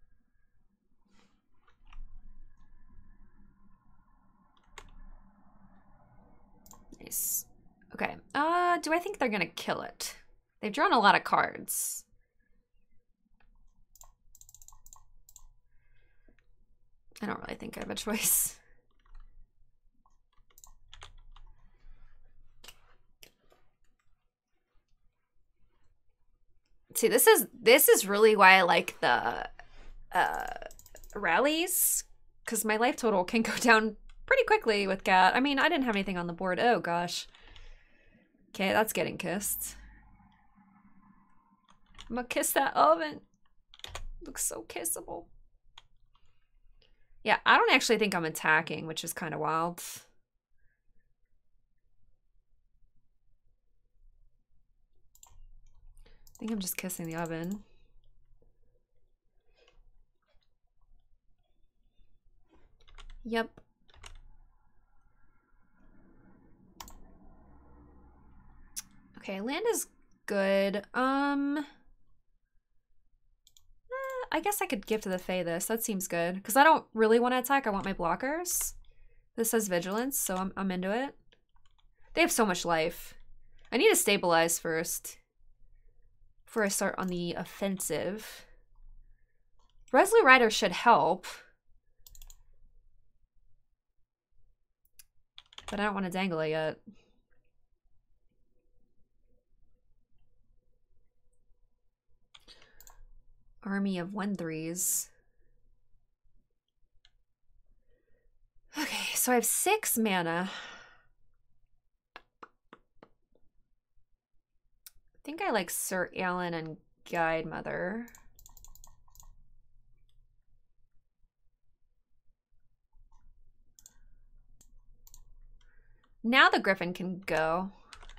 Nice. Okay. Do I think they're gonna kill it? They've drawn a lot of cards. I don't really think I have a choice. See, this is really why I like the rallies, because my life total can go down pretty quickly with Cat. I mean, I didn't have anything on the board. Oh gosh. Okay, that's getting kissed. I'm gonna kiss that oven. Looks so kissable. Yeah, I don't actually think I'm attacking, which is kind of wild. I think I'm just kissing the oven. Yep. Okay, land is good. I guess I could give to the Fae this. That seems good. Because I don't really want to attack. I want my blockers. This says vigilance, so I'm into it. They have so much life. I need to stabilize first before I start on the offensive. Resolute Rider should help. But I don't want to dangle it yet. Army of 1/3s. Okay, so I have 6 mana. I think I like Sir Alan and Guide Mother. Now the Griffin can go.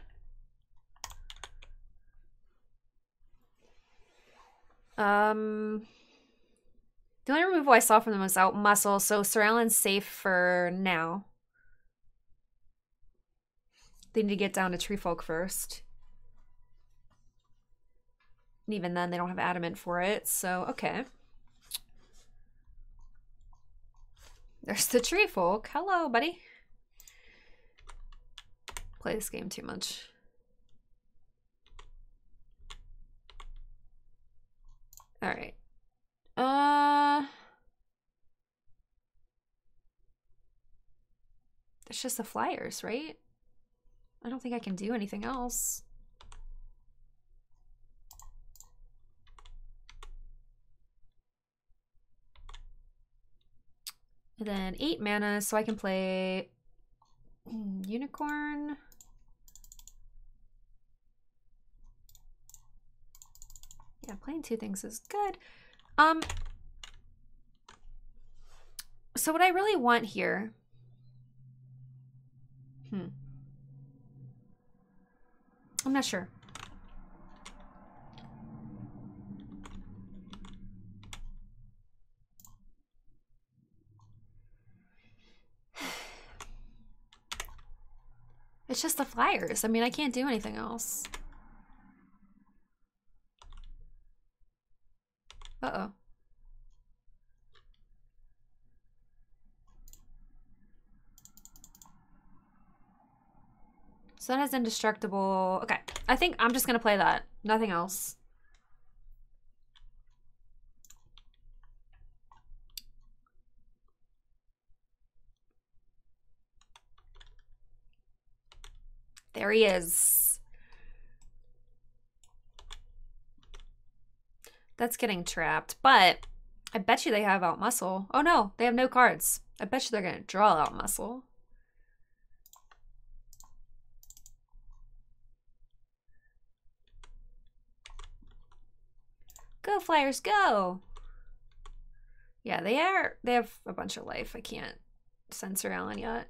The only removal I saw from them was out muscle, so Sir Alan's safe for now. They need to get down to Tree Folk first. And even then, they don't have adamant for it, so okay. There's the Tree Folk. Hello, buddy. Play this game too much. All right. It's just the flyers, right? I don't think I can do anything else. And then 8 mana, so I can play Unicorn. Yeah, playing 2 things is good. So what I really want here, I'm not sure. It's just the flyers. I mean, I can't do anything else. Uh-oh. So that has indestructible. Okay, I think I'm just gonna play that. Nothing else. There he is. That's getting trapped, but I bet you they have out muscle. Oh no, they have no cards. I bet you they're gonna draw out muscle. Go Flyers, go! Yeah, they have a bunch of life. I can't censor Alan yet.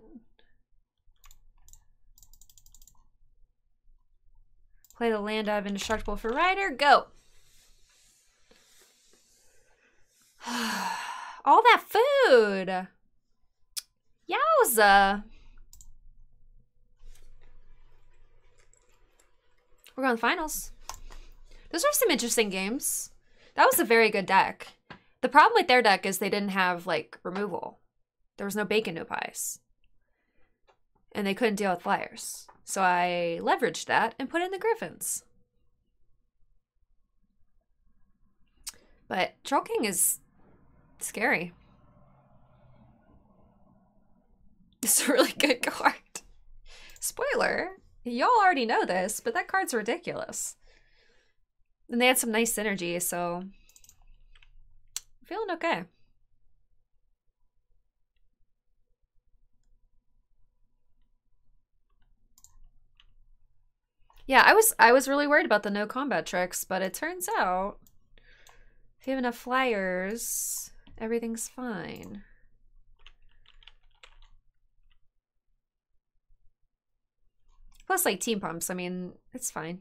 Play the land out of indestructible for Rider, go! All that food! Yowza! We're going to finals. Those are some interesting games. That was a very good deck. The problem with their deck is they didn't have, like, removal. There was no bacon, no pies. And they couldn't deal with flyers. So I leveraged that and put in the Griffins. But Troll King is scary. It's a really good card. Spoiler, y'all already know this, but that card's ridiculous. And they had some nice synergy, so I'm feeling okay. Yeah, I was really worried about the no combat tricks, but it turns out if you have enough flyers, everything's fine. Plus, like, team pumps, I mean, it's fine.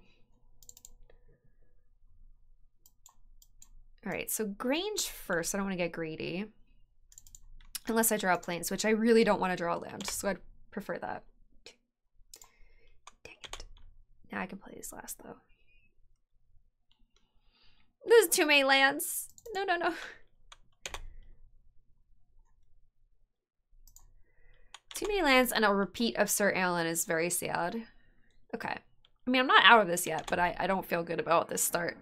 Alright, so Grange first. I don't want to get greedy. Unless I draw planes, which I really don't want to draw land, so I'd prefer that. Dang it. Now I can play these last, though. There's too many lands. No, no, no. Too many lands and a repeat of Sir Alan is very sad. Okay. I mean, I'm not out of this yet, but I don't feel good about this start.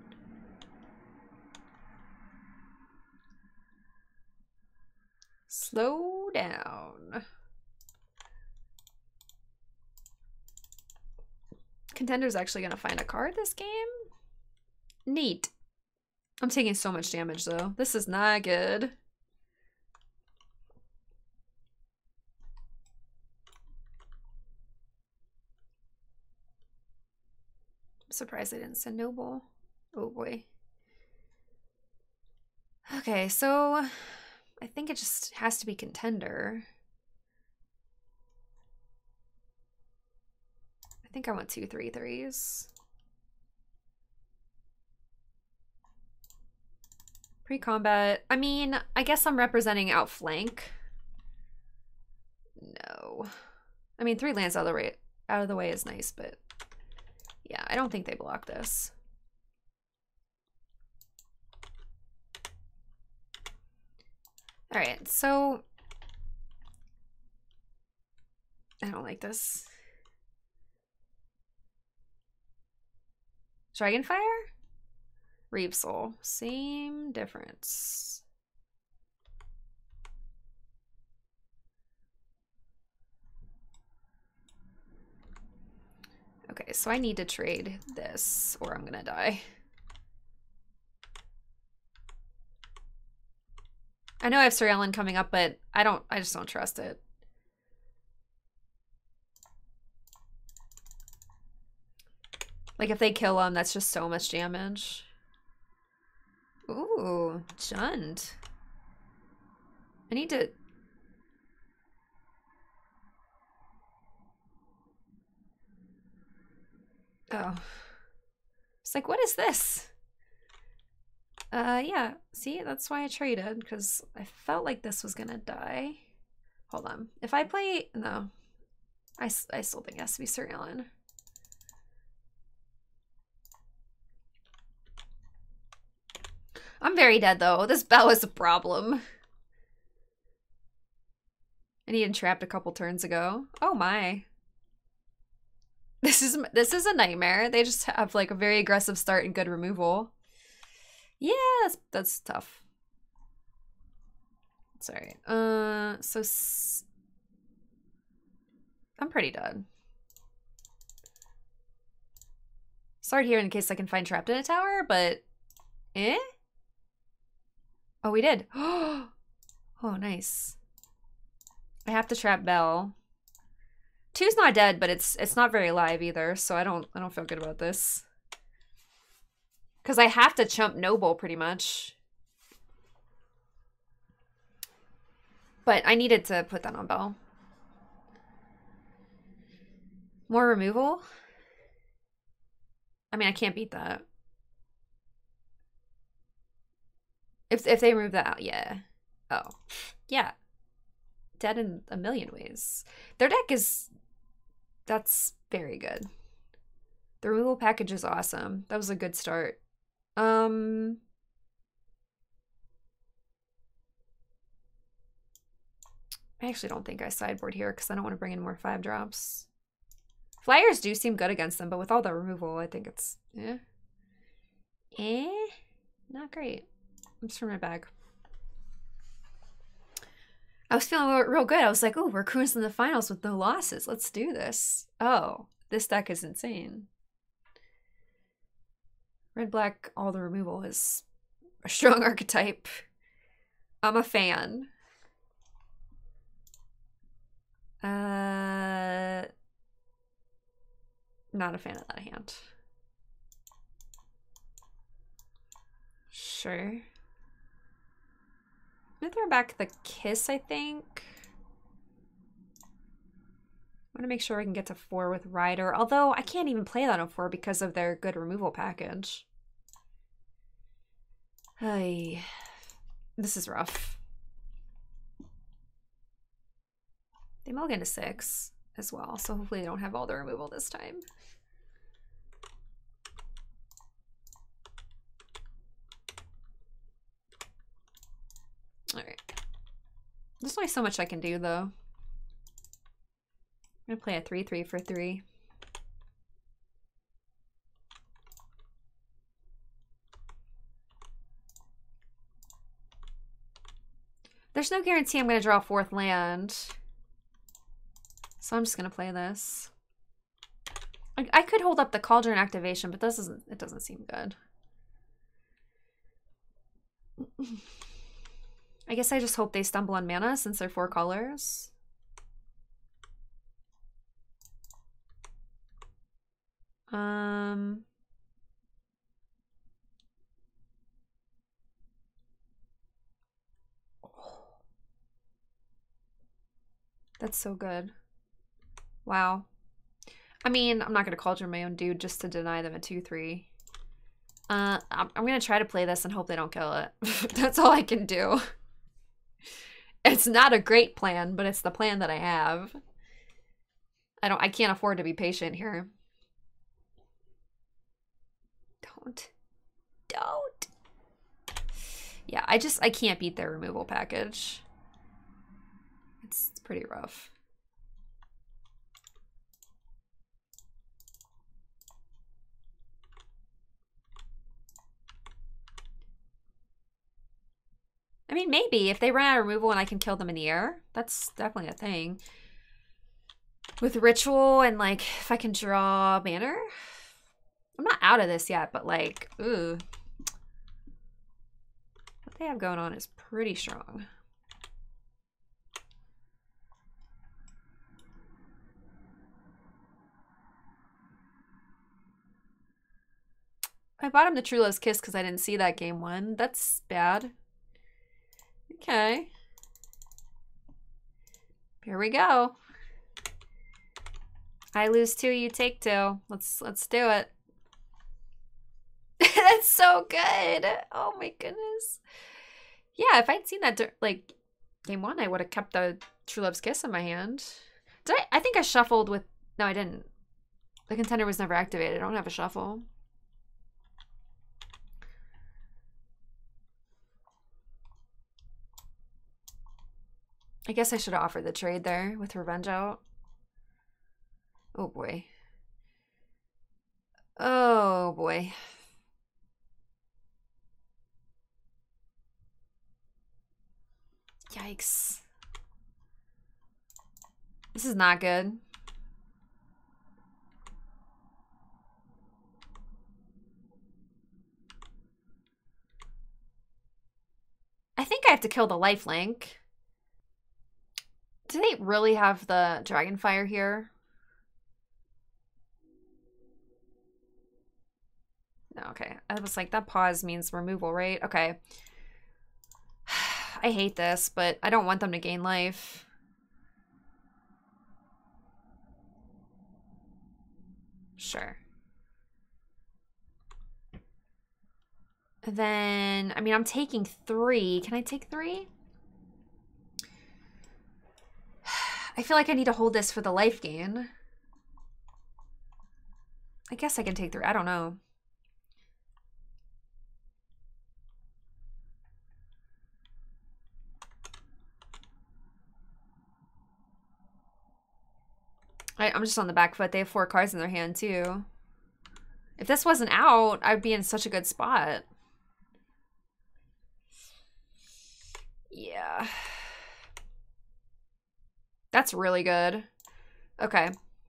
Slow down. Contender's actually gonna find a card this game? Neat. I'm taking so much damage though. This is not good. I'm surprised I didn't send Noble. Oh boy. Okay, so I think it just has to be Contender. I think I want 2 3/3s. Pre-combat. I mean, I guess I'm representing outflank. No. I mean, 3 lands out of the way is nice, but yeah, I don't think they block this. All right, so I don't like this. Dragonfire? Reap Soul. Same difference. Okay, so I need to trade this or I'm gonna die. I know I have Sir Alan coming up, but I just don't trust it. Like if they kill him, that's just so much damage. Ooh, Jund. I need to... Oh. It's like, what is this? Yeah. See, that's why I traded, because I felt like this was gonna die. Hold on. If I play... No. I still think it has to be Sir Alan. I'm very dead, though. This bell is a problem. And he entrapped a couple turns ago. Oh my. This is a nightmare. They just have like a very aggressive start and good removal. Yeah, that's tough. Sorry. So I'm pretty dead. Start here in case I can find trapped in a tower, but eh? Oh, we did. Oh, nice. I have to trap Bell. 2's not dead, but it's not very alive either, so I don't feel good about this. Cause I have to chump Noble pretty much. But I needed to put that on Bell. More removal? I mean, I can't beat that. If they remove that out, yeah. Oh. Yeah. Dead in a million ways. Their deck is... That's very good. The removal package is awesome. That was a good start. I actually don't think I sideboard here because I don't want to bring in more 5-drops. Flyers do seem good against them, but with all the removal, I think it's not great. I'm just from my bag. I was feeling real good. I was like, oh, we're cruising the finals with no losses. Let's do this. Oh, this deck is insane. Red, black, all the removal is a strong archetype. I'm a fan. Not a fan of that hand. Sure. I'm gonna throw back the Kiss, I think. I want to make sure we can get to 4 with Rider, although I can't even play that on 4 because of their good removal package. Hey, this is rough. They mulligan to 6 as well, so hopefully they don't have all the removal this time. All right. There's only so much I can do, though. I'm gonna play a 3/3 for 3. There's no guarantee I'm gonna draw a 4th land, so I'm just gonna play this. I could hold up the Cauldron activation, but this isn't. It doesn't seem good. I guess I just hope they stumble on mana since they're 4 colors. That's so good. Wow. I mean, I'm not gonna Cauldron my own dude just to deny them a 2/3. I'm gonna try to play this and hope they don't kill it. That's all I can do. It's not a great plan, but it's the plan that I have. I can't afford to be patient here. Don't. Yeah, I can't beat their removal package. It's pretty rough. I mean, maybe if they run out of removal and I can kill them in the air, that's definitely a thing. With Ritual and like if I can draw Banner, I'm not out of this yet, but like, ooh, what they have going on is pretty strong. I bought him the True Love's Kiss because I didn't see that game 1. That's bad. Okay. Here we go. I lose 2, you take 2. Let's do it. That's so good. Oh my goodness. Yeah, if I'd seen that like game 1, I would have kept the True Love's Kiss in my hand. Did I think I shuffled with... No, I didn't. The contender was never activated. I don't have a shuffle. I guess I should have offered the trade there with Revenge out. Oh boy. Oh boy. Yikes. This is not good. I think I have to kill the lifelink. Do they really have the Dragonfire here? No, okay. I was like, that pause means removal, right? Okay. I hate this, but I don't want them to gain life. Sure. And then, I mean, I'm taking 3. Can I take 3? I feel like I need to hold this for the life gain. I guess I can take 3. I don't know. I'm just on the back foot. They have 4 cards in their hand, too. If this wasn't out, I'd be in such a good spot. Yeah. That's really good. Okay.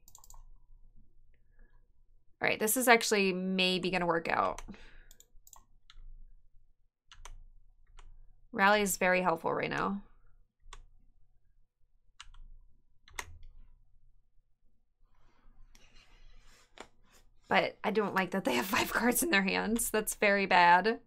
All right, this is actually maybe gonna work out. Rally is very helpful right now. But I don't like that they have 5 cards in their hands. That's very bad.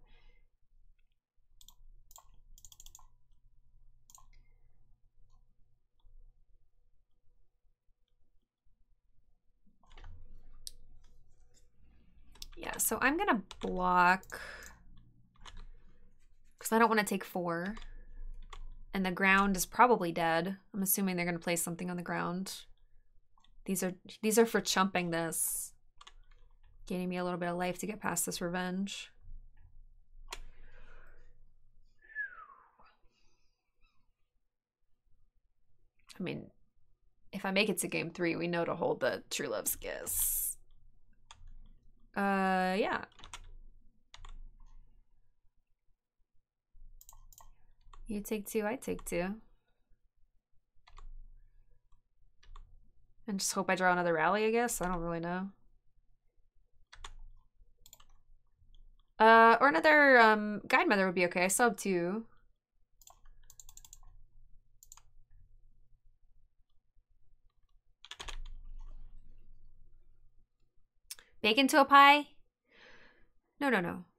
Yeah, so I'm gonna block because I don't want to take 4. And the ground is probably dead. I'm assuming they're gonna place something on the ground. These are for chumping this. Gaining me a little bit of life to get past this revenge. I mean, if I make it to game 3, we know to hold the True Love's Kiss. Yeah. You take 2, I take 2. And just hope I draw another rally, I guess. I don't really know. Or another Guide Mother would be okay. I still have 2. Bake into a pie? No, no, no.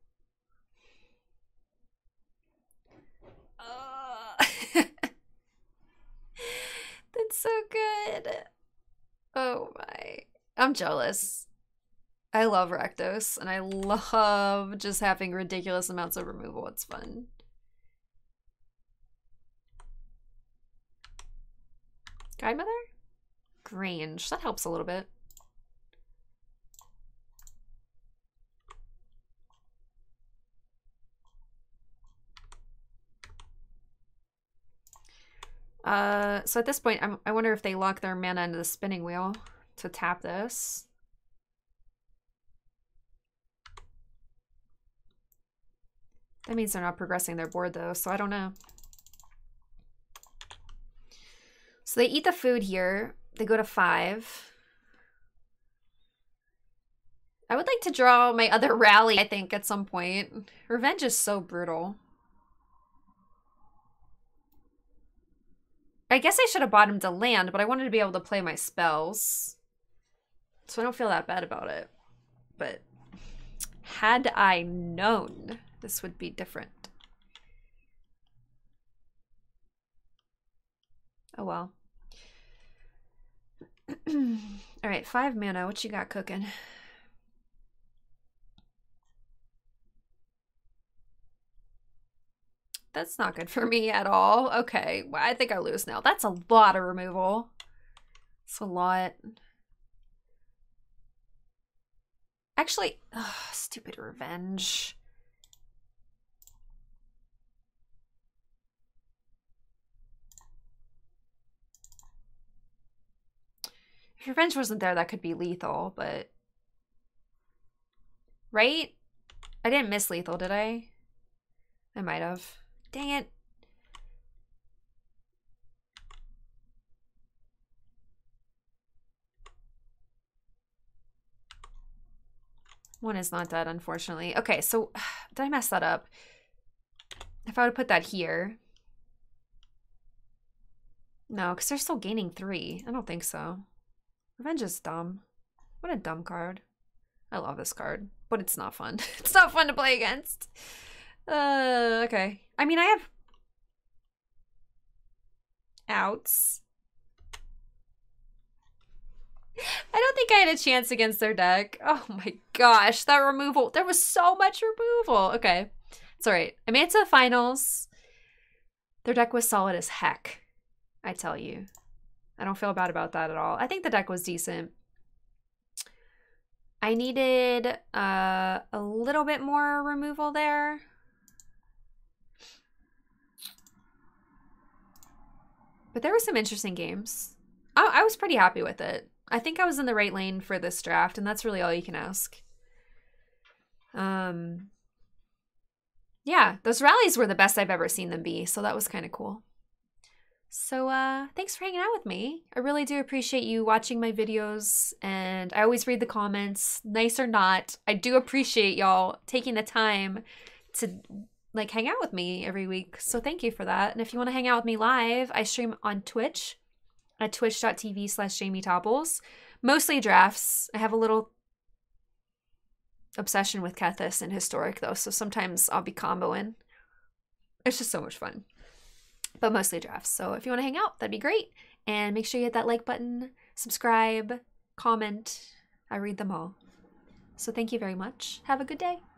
That's so good. Oh my. I'm jealous. I love Rakdos, and I love just having ridiculous amounts of removal. It's fun. Guide Mother? Grange. That helps a little bit. So at this point, I wonder if they lock their mana into the spinning wheel to tap this. That means they're not progressing their board though, so I don't know. So they eat the food here. They go to 5. I would like to draw my other rally, I think, at some point. Revenge is so brutal. I guess I should have bought him to land, but I wanted to be able to play my spells. So I don't feel that bad about it. But had I known, this would be different. Oh well. All right, 5 mana. What you got cooking? That's not good for me at all. Okay, well, I think I lose now. That's a lot of removal. It's a lot. Actually, ugh, stupid revenge. If revenge wasn't there, that could be lethal, but... Right? I didn't miss lethal, did I? I might have. Dang it. One is not dead, unfortunately. Okay, so did I mess that up? If I would put that here. No, because they're still gaining 3. I don't think so. Revenge is dumb. What a dumb card. I love this card, but it's not fun. It's not fun to play against. Okay. I mean, I have outs. I don't think I had a chance against their deck. Oh my gosh, that removal. There was so much removal. Okay. It's all right. I made it to the finals. Their deck was solid as heck, I tell you. I don't feel bad about that at all. I think the deck was decent. I needed a little bit more removal there. But there were some interesting games. I was pretty happy with it. I think I was in the right lane for this draft, and that's really all you can ask. Yeah, those rallies were the best I've ever seen them be, so that was kind of cool. So thanks for hanging out with me. I really do appreciate you watching my videos, and I always read the comments, nice or not. I do appreciate y'all taking the time to like hang out with me every week. So thank you for that. And if you want to hang out with me live, I stream on Twitch at twitch.tv/JamieTopples. Mostly drafts. I have a little obsession with Kethis and Historic though, so sometimes I'll be comboing. It's just so much fun. But mostly drafts. So if you want to hang out, that'd be great. And make sure you hit that like button, subscribe, comment. I read them all. So thank you very much. Have a good day.